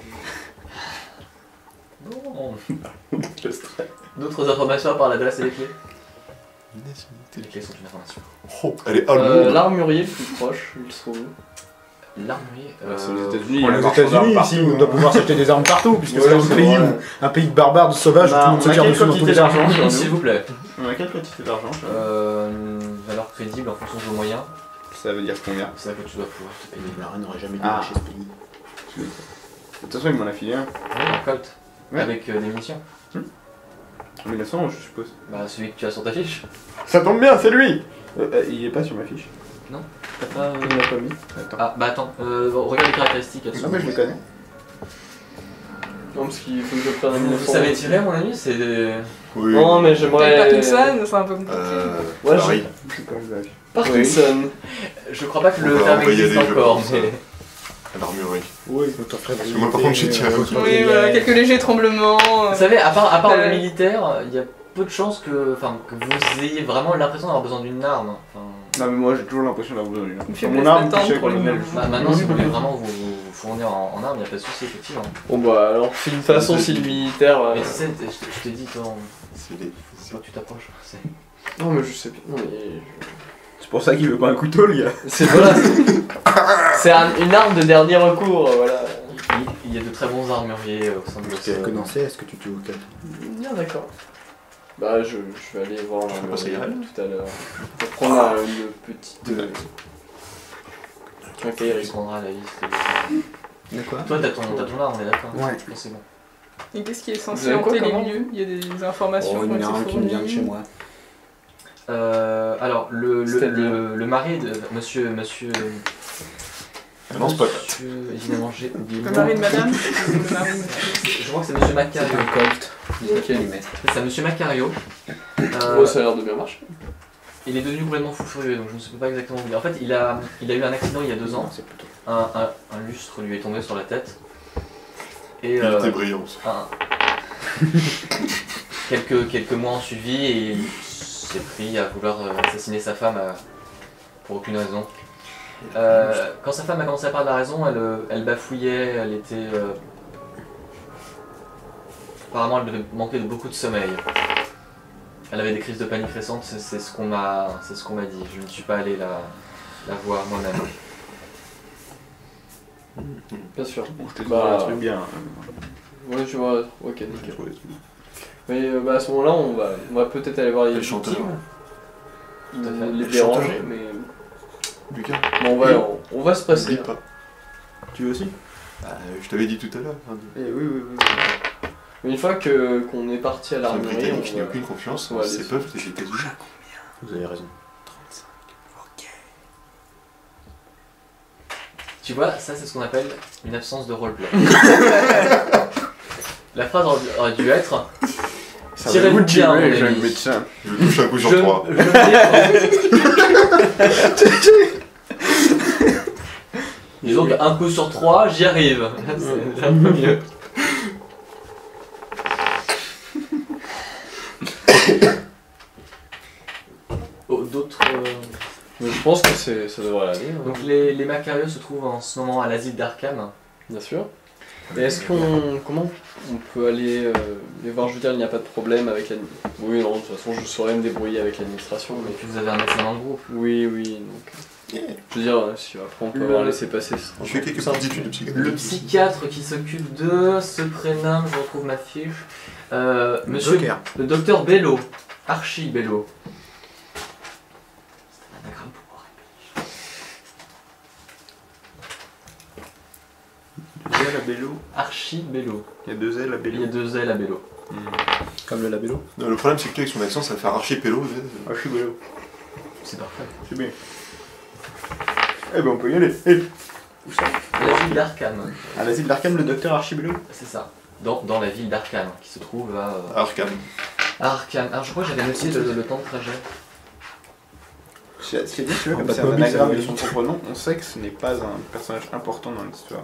[SPEAKER 2] Bon.
[SPEAKER 3] Le stress.
[SPEAKER 2] D'autres informations à part l'adresse et les clés? Les clés sont une information.
[SPEAKER 4] Oh, elle est
[SPEAKER 5] Euh,
[SPEAKER 4] allemande.
[SPEAKER 5] L'armurier le plus proche, il se trouve où?
[SPEAKER 2] L'armurier.
[SPEAKER 3] C'est aux
[SPEAKER 2] euh,
[SPEAKER 3] États-Unis.
[SPEAKER 1] On
[SPEAKER 3] il y a
[SPEAKER 1] est
[SPEAKER 3] un
[SPEAKER 1] aux
[SPEAKER 3] marchand d'armes
[SPEAKER 1] États-Unis
[SPEAKER 3] partout,
[SPEAKER 1] ici, on
[SPEAKER 3] hein.
[SPEAKER 1] doit pouvoir s'acheter des armes partout, puisque
[SPEAKER 3] Ouais,
[SPEAKER 1] c'est un
[SPEAKER 3] c'est
[SPEAKER 1] pays,
[SPEAKER 3] vrai.
[SPEAKER 1] où, un pays de barbares, de sauvages, où
[SPEAKER 3] Bah,
[SPEAKER 1] tout le monde
[SPEAKER 3] on
[SPEAKER 1] se
[SPEAKER 3] a
[SPEAKER 1] tire
[SPEAKER 3] quelle
[SPEAKER 1] dessus dans tous
[SPEAKER 3] quantité
[SPEAKER 1] les sens.
[SPEAKER 3] d'argent sur nous?
[SPEAKER 2] S'il vous plaît.
[SPEAKER 3] On a quelle quantité d'argent ça
[SPEAKER 2] Euh, une valeur crédible en fonction de vos moyens.
[SPEAKER 3] Ça veut dire combien?
[SPEAKER 2] C'est ça que tu dois pouvoir te payer.
[SPEAKER 1] La reine n'aurait jamais dû
[SPEAKER 3] Ah.
[SPEAKER 1] lâcher ce pays.
[SPEAKER 3] De toute façon, il m'en a filé un.
[SPEAKER 2] Oui, un colt.
[SPEAKER 3] Ouais.
[SPEAKER 2] Avec euh, des munitions.
[SPEAKER 3] En mille neuf cent onze, je suppose.
[SPEAKER 2] Bah, celui que tu as sur ta fiche.
[SPEAKER 3] Ça tombe bien, c'est lui euh, euh, Il est pas sur ma fiche.
[SPEAKER 2] T'as pas. euh,
[SPEAKER 3] Il l'a pas mis. Attends.
[SPEAKER 2] Ah, bah attends, euh, regarde les caractéristiques là-dessus.
[SPEAKER 3] Non, mais je les connais.
[SPEAKER 5] Non, parce qu'il faut que je prenne un
[SPEAKER 2] Vous,
[SPEAKER 5] mille neuf
[SPEAKER 2] vous
[SPEAKER 5] cent.
[SPEAKER 2] savez tirer, mon ami? C'est. des-
[SPEAKER 4] Oui.
[SPEAKER 5] Non, mais
[SPEAKER 6] Avec
[SPEAKER 5] j'aimerais.
[SPEAKER 6] Parkinson, c'est un peu compliqué.
[SPEAKER 4] Euh.
[SPEAKER 5] Ouais,
[SPEAKER 4] pareil.
[SPEAKER 3] Je sais pas, je vérifie.
[SPEAKER 5] Parkinson.
[SPEAKER 2] Je crois pas que
[SPEAKER 4] On
[SPEAKER 2] le
[SPEAKER 4] va-
[SPEAKER 2] terme
[SPEAKER 4] on va y
[SPEAKER 2] existe
[SPEAKER 4] aller, je
[SPEAKER 2] encore,
[SPEAKER 4] pense.
[SPEAKER 2] mais.
[SPEAKER 4] À l'armurerie.
[SPEAKER 1] Oui, t'en ferais
[SPEAKER 4] Parce que moi, par contre, j'ai tiré un truc.
[SPEAKER 6] Oui, voilà, quelques légers tremblements. euh,
[SPEAKER 2] Vous savez, à part, à part
[SPEAKER 6] Euh.
[SPEAKER 2] le militaire, il y a peu de chances que, enfin, que vous ayez vraiment l'impression d'avoir besoin d'une arme. Enfin,
[SPEAKER 3] Non, mais moi j'ai toujours l'impression d'avoir besoin d'une arme.
[SPEAKER 6] Il fait
[SPEAKER 3] Sur
[SPEAKER 6] plus
[SPEAKER 3] mon arme,
[SPEAKER 6] d'attente
[SPEAKER 3] tu sais
[SPEAKER 6] pour
[SPEAKER 3] qu'on
[SPEAKER 6] les
[SPEAKER 3] est
[SPEAKER 6] meufs.
[SPEAKER 2] bah, maintenant, si vous voulez vraiment vous, vous fournir en, en armes, il n'y a pas de souci, effectivement.
[SPEAKER 5] Bon, bah, alors, de toute façon, si le militaire. euh,
[SPEAKER 2] Mais tu sais, je te- je te dis, toi,
[SPEAKER 4] C'est les.
[SPEAKER 2] faut pas que tu t'approches. c'est-
[SPEAKER 5] Non, mais je sais bien. Non, mais.
[SPEAKER 3] C'est pour ça qu'il veut pas un couteau, le gars.
[SPEAKER 5] C'est voilà. c'est- C'est un- une arme de dernier recours, voilà.
[SPEAKER 2] Il, il y a de très bons armuriers euh, au sein de
[SPEAKER 1] Parce que
[SPEAKER 2] votre.
[SPEAKER 1] commencer, est-ce que tu tues au quatre?
[SPEAKER 5] Bien, d'accord. Bah, je, je vais aller voir
[SPEAKER 4] Je ferai pas ça
[SPEAKER 5] l'armurier
[SPEAKER 4] hier.
[SPEAKER 5] tout à l'heure. Pour prendre euh, une petite. Euh... Un cahier
[SPEAKER 2] Il
[SPEAKER 5] avec-
[SPEAKER 2] prendra la liste. des-
[SPEAKER 3] De quoi?
[SPEAKER 2] Toi, t'as ton, t'as ton arme, on est d'accord.
[SPEAKER 3] Ouais.
[SPEAKER 2] Bon, c'est bon.
[SPEAKER 6] Et qu'est-ce qui est
[SPEAKER 5] Vous
[SPEAKER 6] censé
[SPEAKER 5] avez quoi
[SPEAKER 6] hanter les
[SPEAKER 5] comme
[SPEAKER 6] lieux? Il y a des informations
[SPEAKER 3] Oh,
[SPEAKER 6] qui
[SPEAKER 3] une
[SPEAKER 6] ont
[SPEAKER 3] arme
[SPEAKER 6] été
[SPEAKER 3] qui me vient de chez
[SPEAKER 6] fournies.
[SPEAKER 3] moi.
[SPEAKER 2] Euh, alors, le, le,
[SPEAKER 5] C'est-à-dire
[SPEAKER 2] le, le mari de monsieur. Monsieur.
[SPEAKER 4] Non, c'est pas
[SPEAKER 2] Monsieur. Évidemment, j'ai oublié
[SPEAKER 6] Le
[SPEAKER 2] nom.
[SPEAKER 6] mari de madame? Le mari de monsieur.
[SPEAKER 2] Je crois que c'est monsieur Macario.
[SPEAKER 3] Colt.
[SPEAKER 5] Ok.
[SPEAKER 2] C'est ça, monsieur Macario. Euh,
[SPEAKER 5] Oh, ça a l'air de bien marcher.
[SPEAKER 2] il est devenu complètement fou furieux, donc je ne sais pas exactement vous dire. En fait, il a, il a eu un accident il y a deux ans.
[SPEAKER 3] C'est plutôt.
[SPEAKER 2] Un, un, un lustre lui est tombé sur la tête. Et.
[SPEAKER 4] Il
[SPEAKER 2] euh,
[SPEAKER 4] était brillant. ça.
[SPEAKER 2] un- quelques, quelques mois ont suivi et il s'est pris à vouloir euh, assassiner sa femme euh, pour aucune raison. Euh, quand sa femme a commencé à parler de la raison, elle, euh, elle bafouillait, elle était... euh, Apparemment, elle devait manquer de beaucoup de sommeil. Elle avait des crises de panique récentes, c'est c'est ce qu'on m'a c'est ce qu'on m'a dit. Je ne suis pas allé la, la voir moi-même.
[SPEAKER 5] Bien sûr.
[SPEAKER 3] Bon, je te
[SPEAKER 5] Bah,
[SPEAKER 3] trouve un truc bien.
[SPEAKER 5] Ouais, tu vois. Ok,
[SPEAKER 3] Je
[SPEAKER 5] nickel.
[SPEAKER 3] trouve des trucs bien.
[SPEAKER 5] Mais euh, bah, à ce moment-là, on va, on va peut-être aller voir les
[SPEAKER 4] Le chanteur.
[SPEAKER 5] victimes.
[SPEAKER 2] Tout à fait.
[SPEAKER 5] Les
[SPEAKER 4] Le
[SPEAKER 5] déranger,
[SPEAKER 4] chanteur.
[SPEAKER 5] mais.
[SPEAKER 4] Lucas,
[SPEAKER 5] Bon, on va, on, on va se passer.
[SPEAKER 4] n'oublie pas.
[SPEAKER 3] Tu veux aussi?
[SPEAKER 4] Bah, je t'avais dit tout à l'heure. Hein,
[SPEAKER 3] Eh oui, oui, oui.
[SPEAKER 5] Mais une fois que qu'on est parti à
[SPEAKER 4] les
[SPEAKER 5] l'armurerie,
[SPEAKER 4] Britanniques,
[SPEAKER 5] on
[SPEAKER 4] je n'ai
[SPEAKER 5] va...
[SPEAKER 4] aucune confiance
[SPEAKER 5] on
[SPEAKER 4] en
[SPEAKER 5] va
[SPEAKER 4] ces
[SPEAKER 5] aller-
[SPEAKER 4] peuples des États-Unis.
[SPEAKER 3] Vous avez raison.
[SPEAKER 2] Tu vois, ça c'est ce qu'on appelle une absence de roleplay. La phrase aurait dû- aurait dû être
[SPEAKER 3] Ça
[SPEAKER 2] Tirez-vous
[SPEAKER 3] va vous
[SPEAKER 2] bien,
[SPEAKER 3] tirer,
[SPEAKER 2] mon
[SPEAKER 3] jeune
[SPEAKER 2] ami.
[SPEAKER 3] médecin.
[SPEAKER 4] Je touche un coup sur
[SPEAKER 2] Je-
[SPEAKER 4] trois.
[SPEAKER 2] je me défends. Disons qu'un coup sur trois, j'y arrive. C'est un peu mieux. Oh, d'autres. euh,
[SPEAKER 5] Mais je pense que c'est, ça devrait aller. hein.
[SPEAKER 2] Donc les, les Macarios se trouvent en ce moment à l'asile d'Arkham.
[SPEAKER 5] Bien sûr. Et est-ce qu'on. Comment on peut aller euh, les voir? Je veux dire, il n'y a pas de problème avec l'administration. Oui, non, de toute façon, je saurais me débrouiller avec l'administration.
[SPEAKER 2] Et
[SPEAKER 5] Mais...
[SPEAKER 2] puis vous avez un médecin dans le groupe.
[SPEAKER 5] Oui, oui, donc. Je veux dire, euh, si après on peut
[SPEAKER 2] Le-
[SPEAKER 5] avoir laissé passer. ce sera
[SPEAKER 4] Je fais
[SPEAKER 5] encore
[SPEAKER 4] quelques
[SPEAKER 5] plus simple.
[SPEAKER 4] petites études de psychologie.
[SPEAKER 2] Le psychiatre qui s'occupe de se prénomme, je retrouve ma fiche. Euh, monsieur
[SPEAKER 3] Joker.
[SPEAKER 2] le docteur Bello. Archie Bello. C'est un anagramme pour moi.
[SPEAKER 3] Deux L à Bello.
[SPEAKER 2] Archie Bello.
[SPEAKER 3] Il y a deux L à
[SPEAKER 2] Il y a
[SPEAKER 3] Bello.
[SPEAKER 2] deux L à Bello.
[SPEAKER 3] Comme le labello.
[SPEAKER 4] Non, le problème, c'est que toi, avec son accent, ça va faire archipélo.
[SPEAKER 3] Ah, je suis Bello.
[SPEAKER 2] C'est parfait.
[SPEAKER 3] C'est bien. Eh ben, on peut y aller. Eh. Où ça?
[SPEAKER 2] La ville d'Arkham.
[SPEAKER 3] À l'asile d'Arkham, le docteur Archibello.
[SPEAKER 2] C'est ça. Dans, dans la ville d'Arkham, qui se trouve à, euh,
[SPEAKER 4] Arkham.
[SPEAKER 2] à Arkham. Alors je crois que j'avais noté le, le temps de trajet.
[SPEAKER 3] C'est c'est bien, tu vois,
[SPEAKER 1] On
[SPEAKER 3] comme
[SPEAKER 1] va
[SPEAKER 3] c'est
[SPEAKER 1] pas
[SPEAKER 3] un
[SPEAKER 1] oublier
[SPEAKER 3] anagramme
[SPEAKER 1] ça,
[SPEAKER 3] de
[SPEAKER 1] oui.
[SPEAKER 3] son propre nom, on sait que ce n'est pas un personnage important dans l'histoire.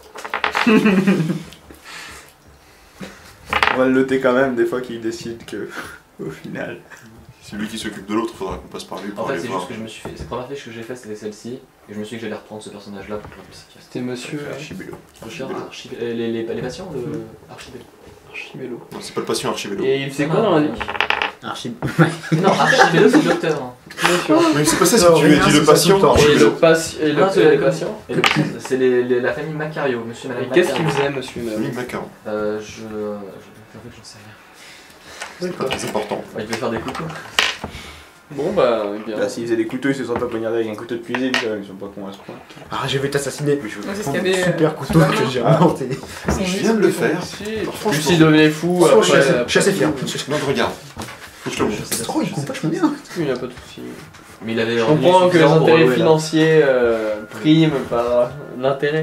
[SPEAKER 3] On va le noter quand même des fois qu'il décide que, au final.
[SPEAKER 4] C'est lui qui s'occupe de l'autre, faudra qu'on passe par lui
[SPEAKER 2] En
[SPEAKER 4] pour
[SPEAKER 2] fait,
[SPEAKER 4] aller
[SPEAKER 2] c'est
[SPEAKER 4] voir.
[SPEAKER 2] juste que je me suis fait. C'est la première fiche que j'ai faite, c'était celle-ci. Et je me suis dit que j'allais reprendre ce personnage-là pour le psychiatre.
[SPEAKER 5] C'était monsieur euh,
[SPEAKER 3] Archibello.
[SPEAKER 2] Archibello. Archi- euh, les, les, les patients, le Archibello.
[SPEAKER 5] Archibello.
[SPEAKER 4] Non, c'est pas le patient archipélo.
[SPEAKER 5] Et il faisait quoi dans la vie?
[SPEAKER 3] Archib...
[SPEAKER 2] Non, Archibello, c'est le docteur. hein.
[SPEAKER 5] Bien sûr.
[SPEAKER 4] Mais c'est pas ça, si
[SPEAKER 3] Non,
[SPEAKER 4] tu
[SPEAKER 3] rien,
[SPEAKER 4] lui as dit
[SPEAKER 3] c'est
[SPEAKER 4] le
[SPEAKER 3] ça,
[SPEAKER 4] patient.
[SPEAKER 3] tout le temps.
[SPEAKER 5] Et
[SPEAKER 4] archipélo.
[SPEAKER 5] le, patient et le,
[SPEAKER 2] Ah, c'est
[SPEAKER 5] et
[SPEAKER 2] la-
[SPEAKER 5] les patients.
[SPEAKER 2] Et le- C'est les- les- la famille Macario, monsieur et madame
[SPEAKER 5] Et qu'est-ce qu'il
[SPEAKER 2] Macario.
[SPEAKER 5] faisait, monsieur et madame?
[SPEAKER 4] Famille Macaron.
[SPEAKER 2] Euh, je. je... En fait, j'en sais rien.
[SPEAKER 4] C'est pas très important.
[SPEAKER 2] Ouais, il devait faire des couteaux.
[SPEAKER 5] Bon, bah, bien.
[SPEAKER 3] Là, s'ils faisaient des couteaux, ils se sont pas poignardés avec un couteau de cuisine, quand même, ils sont pas cons à ce point.
[SPEAKER 1] Ah, je vais t'assassiner.
[SPEAKER 3] Mais je veux
[SPEAKER 6] Ouais, c'est ce
[SPEAKER 3] prendre
[SPEAKER 6] qu'il y avait,
[SPEAKER 3] un super
[SPEAKER 6] euh,
[SPEAKER 3] couteau
[SPEAKER 6] sous la
[SPEAKER 3] que
[SPEAKER 6] main.
[SPEAKER 3] j'ai inventé.
[SPEAKER 4] Je viens de le faire.
[SPEAKER 5] Si,
[SPEAKER 4] franchement,
[SPEAKER 5] plus il devenait fou,
[SPEAKER 1] Franchement,
[SPEAKER 5] après,
[SPEAKER 1] je suis assez-
[SPEAKER 5] après-
[SPEAKER 1] je suis assez fier.
[SPEAKER 4] Non, regarde. Faut que je te montre.
[SPEAKER 2] Je sais pas
[SPEAKER 1] Oh,
[SPEAKER 2] si-
[SPEAKER 1] il
[SPEAKER 2] je
[SPEAKER 1] coupe
[SPEAKER 2] sais
[SPEAKER 1] vachement
[SPEAKER 2] pas.
[SPEAKER 1] bien.
[SPEAKER 5] Il n'y a pas de soucis.
[SPEAKER 2] Mais il avait.
[SPEAKER 5] Je
[SPEAKER 2] revenu
[SPEAKER 5] comprends que les
[SPEAKER 2] suffisant pour
[SPEAKER 5] intérêts
[SPEAKER 2] louer la-
[SPEAKER 5] financiers euh, priment par l'intérêt.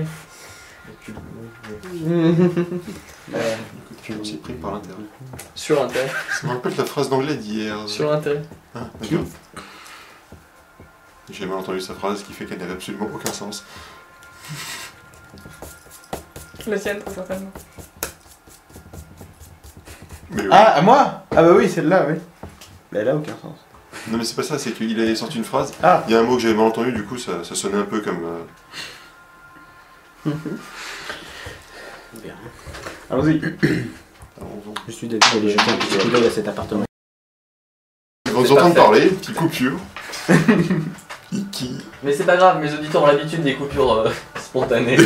[SPEAKER 4] Tu m'as aussi pris par l'intérêt.
[SPEAKER 5] Sur intérêt.
[SPEAKER 4] Ça me rappelle la phrase d'anglais d'hier.
[SPEAKER 5] Sur intérêt.
[SPEAKER 4] Ah, d'accord. J'ai mal entendu sa phrase, ce qui fait qu'elle n'avait absolument aucun sens.
[SPEAKER 6] La sienne, très certainement.
[SPEAKER 4] Mais oui.
[SPEAKER 3] Ah, à moi? Ah bah oui, celle-là, oui. Mais elle a aucun sens.
[SPEAKER 4] Non mais c'est pas ça, c'est qu'il avait sorti une phrase,
[SPEAKER 3] Ah.
[SPEAKER 4] il y a un mot que j'avais mal entendu, du coup ça, ça sonnait un peu comme... euh,
[SPEAKER 3] Allons-y.
[SPEAKER 4] on
[SPEAKER 1] Je suis d'avis d'aller jeter un petit coup d'œil à cet appartement.
[SPEAKER 4] va vous
[SPEAKER 2] C'est
[SPEAKER 4] entendre
[SPEAKER 2] parfait.
[SPEAKER 4] parler, petite coupure. Iki.
[SPEAKER 2] Mais c'est pas grave, mes auditeurs ont l'habitude des coupures euh, spontanées.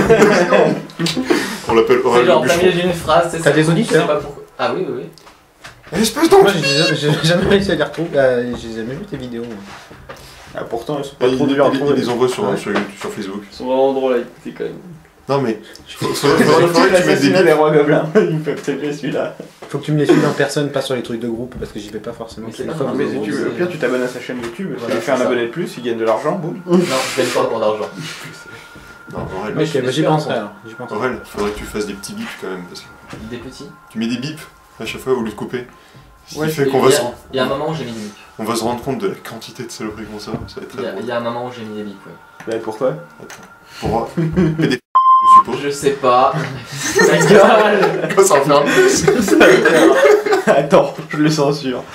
[SPEAKER 4] On l'appelle
[SPEAKER 2] C'est
[SPEAKER 4] Aurélien
[SPEAKER 2] genre plein milieu
[SPEAKER 4] Bouchon.
[SPEAKER 2] d'une phrase, c'est
[SPEAKER 1] T'as
[SPEAKER 2] ça.
[SPEAKER 1] des
[SPEAKER 2] Je sais
[SPEAKER 1] auditeurs
[SPEAKER 2] pas pourquoi. Ah oui, oui, oui.
[SPEAKER 4] Espèce
[SPEAKER 1] Moi,
[SPEAKER 4] d'enculé.
[SPEAKER 1] j'ai j'ai jamais réussi à les retrouver. Euh, J'ai jamais vu tes vidéos.
[SPEAKER 3] Ah, pourtant, elles sont
[SPEAKER 4] Pas
[SPEAKER 3] pas trop dures à
[SPEAKER 4] il, il
[SPEAKER 3] trouver.
[SPEAKER 4] les envoie sur,
[SPEAKER 1] Ouais.
[SPEAKER 4] sur, sur Facebook.
[SPEAKER 5] Ils sont vraiment drôles à écouter quand même.
[SPEAKER 4] Non mais, faudrait,
[SPEAKER 3] Faudrait
[SPEAKER 4] faudrait, faudrait que tu mettes des bips.
[SPEAKER 3] les rois gobelins, ils peuvent t'aider celui-là.
[SPEAKER 1] Faut que tu me les suives en personne, pas sur les trucs de groupe, parce que j'y vais pas forcément.
[SPEAKER 2] Mais c'est
[SPEAKER 1] Une
[SPEAKER 2] pas
[SPEAKER 1] fois
[SPEAKER 2] grave.
[SPEAKER 1] que-
[SPEAKER 3] Mais si tu veux, au pire, tu t'abonnes à sa chaîne YouTube, si
[SPEAKER 2] Voilà,
[SPEAKER 3] tu fais un
[SPEAKER 2] c'est ça.
[SPEAKER 3] abonné de plus, il gagne de l'argent, boum.
[SPEAKER 2] Non, je gagne pas pour d'argent.
[SPEAKER 4] Non, Aurel,
[SPEAKER 2] Mais je suis
[SPEAKER 1] Ok, bah j'y
[SPEAKER 2] super
[SPEAKER 1] penserai.
[SPEAKER 2] content.
[SPEAKER 1] alors, j'y penserai.
[SPEAKER 4] Aurel, faudrait que tu fasses des petits bips quand même, parce que
[SPEAKER 2] Des petits.
[SPEAKER 4] tu mets des bips à chaque fois au lieu de couper. Ce qui
[SPEAKER 3] Ouais,
[SPEAKER 4] fait
[SPEAKER 2] Il
[SPEAKER 4] qu'on
[SPEAKER 2] y,
[SPEAKER 4] va, se...
[SPEAKER 2] a- il y a un moment où j'ai mis des bips.
[SPEAKER 4] on va se rendre compte de la quantité de saloperies qu'on sort, ça va être
[SPEAKER 2] Il y,
[SPEAKER 4] très
[SPEAKER 2] a,
[SPEAKER 4] drôle.
[SPEAKER 2] il y a un moment où j'ai mis des bips, ouais.
[SPEAKER 3] Bah pourquoi?
[SPEAKER 4] Pour et des je suppose.
[SPEAKER 2] Je sais pas. Ta gueule.
[SPEAKER 4] Ça en fait un plus.
[SPEAKER 3] Attends, je le censure.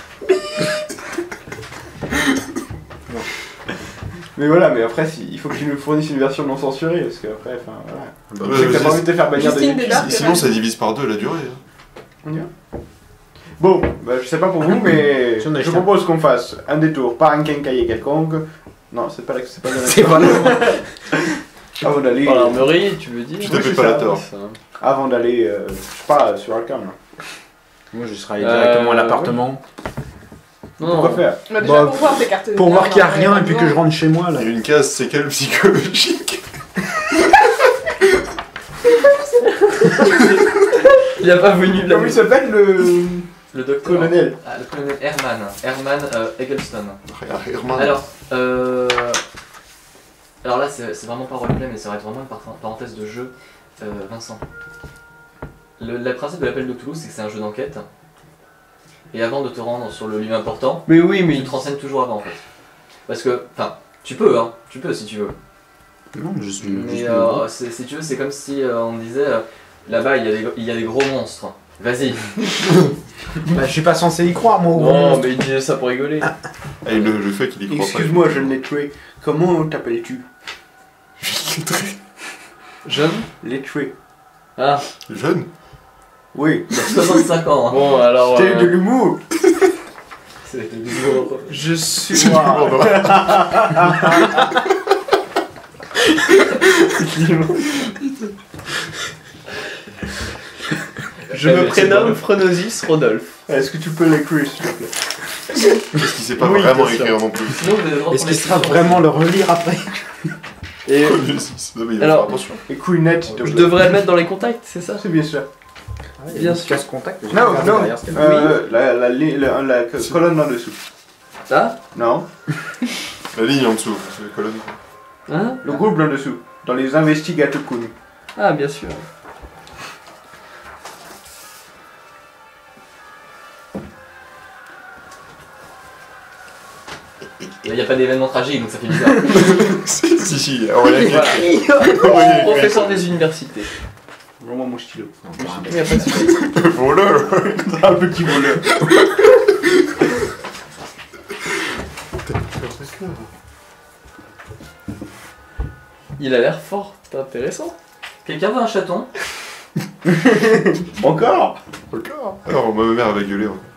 [SPEAKER 3] Mais voilà, mais après, si, il faut que tu nous fournisses une version non censurée, parce que après, enfin, voilà.
[SPEAKER 4] Bah,
[SPEAKER 3] Je sais que t'as
[SPEAKER 4] euh,
[SPEAKER 3] pas envie de te faire bannir de
[SPEAKER 6] Justine
[SPEAKER 3] YouTube.
[SPEAKER 6] débarque.
[SPEAKER 4] Sinon, ça divise par deux la durée. hein.
[SPEAKER 3] On y va. Bon, bah, je sais pas pour vous, mais
[SPEAKER 1] Si on a
[SPEAKER 3] je
[SPEAKER 1] chien.
[SPEAKER 3] propose qu'on fasse un détour par un quincailler quelconque. Non, c'est pas la, c'est pas la
[SPEAKER 1] C'est pas le
[SPEAKER 3] Avant d'aller,
[SPEAKER 5] Par l'armerie, tu veux dire
[SPEAKER 4] Tu
[SPEAKER 3] Oui,
[SPEAKER 4] t'appelles
[SPEAKER 3] c'est
[SPEAKER 4] pas
[SPEAKER 3] ça.
[SPEAKER 4] la tort.
[SPEAKER 5] Ça.
[SPEAKER 3] avant d'aller, euh, je sais pas, sur Arkham. là.
[SPEAKER 1] Moi, je serai allé
[SPEAKER 5] Euh,
[SPEAKER 1] directement à l'appartement.
[SPEAKER 5] Non,
[SPEAKER 3] Pourquoi faire?
[SPEAKER 6] Bah, déjà
[SPEAKER 1] Bah,
[SPEAKER 6] pour voir tes cartes.
[SPEAKER 1] Pour voir qu'il n'y a rien et puis que je
[SPEAKER 6] rentre.
[SPEAKER 1] rentre chez moi, là.
[SPEAKER 4] Il y a une case séquelle psychologique.
[SPEAKER 5] Il a pas venu de la
[SPEAKER 3] Comment il s'appelle le
[SPEAKER 2] Le docteur.
[SPEAKER 3] colonel?
[SPEAKER 2] Ah, le colonel Herman. Herman euh, Eggleston.
[SPEAKER 4] Herman.
[SPEAKER 2] Alors, euh... Alors là, c'est c'est vraiment pas roleplay, mais ça va être vraiment une par- parenthèse de jeu. Euh, Vincent. Le, le principe de l'appel de Toulouse, c'est que c'est un jeu d'enquête. Et avant de te rendre sur le lieu important,
[SPEAKER 5] Mais oui, mais
[SPEAKER 2] tu te renseignes toujours avant en fait. Parce que, enfin, tu peux, hein, tu peux si tu veux.
[SPEAKER 1] Non, je suis.
[SPEAKER 2] Mais euh, c'est- si tu veux, c'est comme si euh, on disait euh, là-bas il y, a des- il y a des gros monstres. Vas-y.
[SPEAKER 1] Bah, je suis pas censé y croire, moi. au gros
[SPEAKER 5] non,
[SPEAKER 1] monstre.
[SPEAKER 5] mais il disait ça pour rigoler.
[SPEAKER 4] Et le, le fait qu'il y croit pas.
[SPEAKER 3] Excuse-moi, je l'ai tué. Comment t'appelles-tu?
[SPEAKER 5] Jeune
[SPEAKER 3] Les tués.
[SPEAKER 5] Ah,
[SPEAKER 4] Jeune.
[SPEAKER 3] Oui.
[SPEAKER 2] soixante-cinq ans. Hein.
[SPEAKER 5] bon alors.
[SPEAKER 3] T'as eu de
[SPEAKER 5] euh,
[SPEAKER 3] l'humour.
[SPEAKER 2] C'est de l'humour.
[SPEAKER 3] Je suis
[SPEAKER 4] C'est
[SPEAKER 3] moi.
[SPEAKER 5] Je
[SPEAKER 2] Ouais,
[SPEAKER 5] me
[SPEAKER 2] mais c'est
[SPEAKER 5] prénomme
[SPEAKER 2] bon.
[SPEAKER 5] Phronosis Rodolphe.
[SPEAKER 3] Est-ce que tu peux l'écrire, s'il te plaît?
[SPEAKER 4] Parce qu'il sait pas
[SPEAKER 5] Oui,
[SPEAKER 4] vraiment
[SPEAKER 5] bien sûr.
[SPEAKER 4] écrire non plus.
[SPEAKER 2] Sinon, vous avez le droit de
[SPEAKER 1] Est-ce qu'il
[SPEAKER 2] prendre
[SPEAKER 1] sera
[SPEAKER 2] les
[SPEAKER 1] vraiment le relire après?
[SPEAKER 5] Et
[SPEAKER 4] Non, mais il va
[SPEAKER 5] Alors-
[SPEAKER 4] faire attention.
[SPEAKER 3] Écris net, s'il te
[SPEAKER 5] je
[SPEAKER 3] plaît.
[SPEAKER 5] devrais le mettre dans les contacts, c'est ça?
[SPEAKER 3] C'est bien ça.
[SPEAKER 5] Bien sûr.
[SPEAKER 1] Casse contact.
[SPEAKER 3] Non, non.
[SPEAKER 1] Derrière, c'est-
[SPEAKER 3] Euh, la, la, li- la, la colonne en dessous.
[SPEAKER 5] Ah
[SPEAKER 3] Non.
[SPEAKER 4] La ligne en dessous, c'est la colonne.
[SPEAKER 5] Hein?
[SPEAKER 3] Le groupe en dessous. Dans les investigateurs connus.
[SPEAKER 5] Ah, bien sûr.
[SPEAKER 2] Il n'y a pas d'événement tragique, donc ça fait bizarre.
[SPEAKER 4] si, si, si, Aurélien qui
[SPEAKER 5] Voilà.
[SPEAKER 4] écrit. Aurélien qui écrit.
[SPEAKER 5] Professeur des universités.
[SPEAKER 3] Vraiment mon stylo.
[SPEAKER 5] Il n'y a pas de souci.
[SPEAKER 4] Voleur.
[SPEAKER 3] Un petit voleur.
[SPEAKER 5] Il a l'air fort intéressant.
[SPEAKER 2] Quelqu'un veut un chaton?
[SPEAKER 3] Encore?
[SPEAKER 4] Encore. Alors, ma mère va gueuler. Ouais.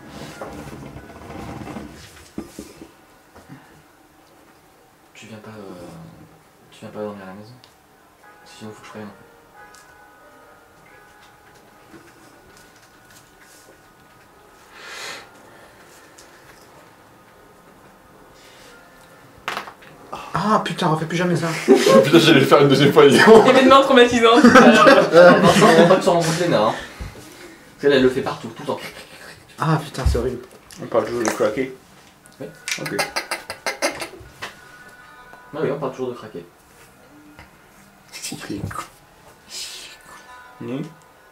[SPEAKER 2] Tu viens pas. euh, Tu viens pas dormir à la maison? Sinon, faut que je prévienne.
[SPEAKER 1] Ah putain, refais plus jamais ça.
[SPEAKER 4] Putain, j'allais le faire une deuxième fois, évidemment.
[SPEAKER 6] Événement traumatisant.
[SPEAKER 2] Euh, Vincent, on va pas sur rencontrer Léna. Hein. Parce qu'elle, elle le fait partout, tout le temps.
[SPEAKER 1] Ah putain, c'est horrible.
[SPEAKER 3] On parle toujours de craquer.
[SPEAKER 2] Oui.
[SPEAKER 3] Ok.
[SPEAKER 2] Ah oui, on parle toujours de craquer.
[SPEAKER 3] Ni.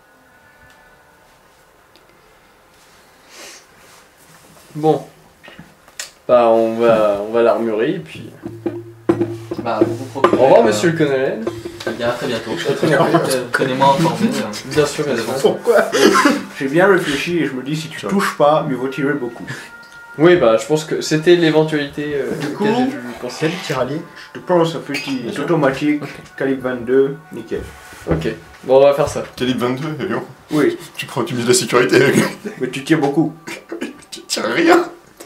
[SPEAKER 5] Bon. Bah, on va, on va à l'armurerie, et puis.
[SPEAKER 2] Bah, vous vous procurez,
[SPEAKER 5] Au revoir,
[SPEAKER 2] euh,
[SPEAKER 5] monsieur le colonel.
[SPEAKER 2] Eh bien, à très bientôt.
[SPEAKER 5] À très bientôt.
[SPEAKER 2] Euh, Tenez-moi informé. euh.
[SPEAKER 5] Bien sûr, bien sûr.
[SPEAKER 3] Pourquoi? J'ai bien réfléchi et je me dis si tu touches pas, mieux vaut tirer beaucoup.
[SPEAKER 5] Oui, bah, je pense que c'était l'éventualité euh,
[SPEAKER 3] Du
[SPEAKER 5] auquel
[SPEAKER 3] coup,
[SPEAKER 5] j'ai dû penser.
[SPEAKER 1] Quel tiralier?
[SPEAKER 3] Je te pense un petit
[SPEAKER 4] Bien sûr.
[SPEAKER 3] automatique, calibre vingt-deux, nickel.
[SPEAKER 5] Ok. Bon, on va faire ça.
[SPEAKER 4] Calibre vingt-deux, et non.
[SPEAKER 3] Oui,
[SPEAKER 4] Tu prends, tu mises la sécurité avec lui.
[SPEAKER 3] mais tu tires beaucoup.
[SPEAKER 4] Tu tires rien.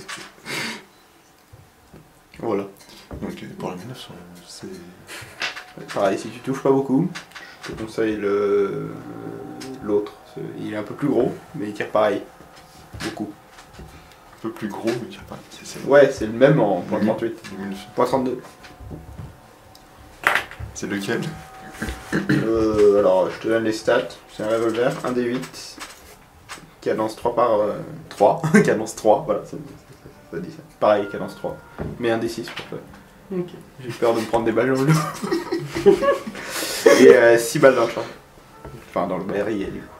[SPEAKER 3] Voilà.
[SPEAKER 4] Donc, pour la mille neuf cents, c'est.
[SPEAKER 3] Pareil, si tu touches pas beaucoup, je te conseille le l'autre. C'est- Il est un peu plus gros, mais il tire pareil. Beaucoup.
[SPEAKER 4] Un peu plus gros, mais il tire pas. C'est c'est-
[SPEAKER 3] Ouais, c'est le même en point
[SPEAKER 4] Mhm.
[SPEAKER 3] trente-huit.
[SPEAKER 4] du mille neuf cents.
[SPEAKER 3] Point trente-deux.
[SPEAKER 4] C'est lequel?
[SPEAKER 3] Euh, alors, je te donne les stats. C'est un revolver, un D huit. Cadence trois par euh, trois. Cadence trois, voilà, ça, ça, ça dit ça. Pareil, cadence trois. Mais un D six pour toi.
[SPEAKER 5] Ok.
[SPEAKER 3] J'ai peur de me prendre des balles dans le dos. Et euh, six balles dans le champ. Enfin, dans le barillet, du coup.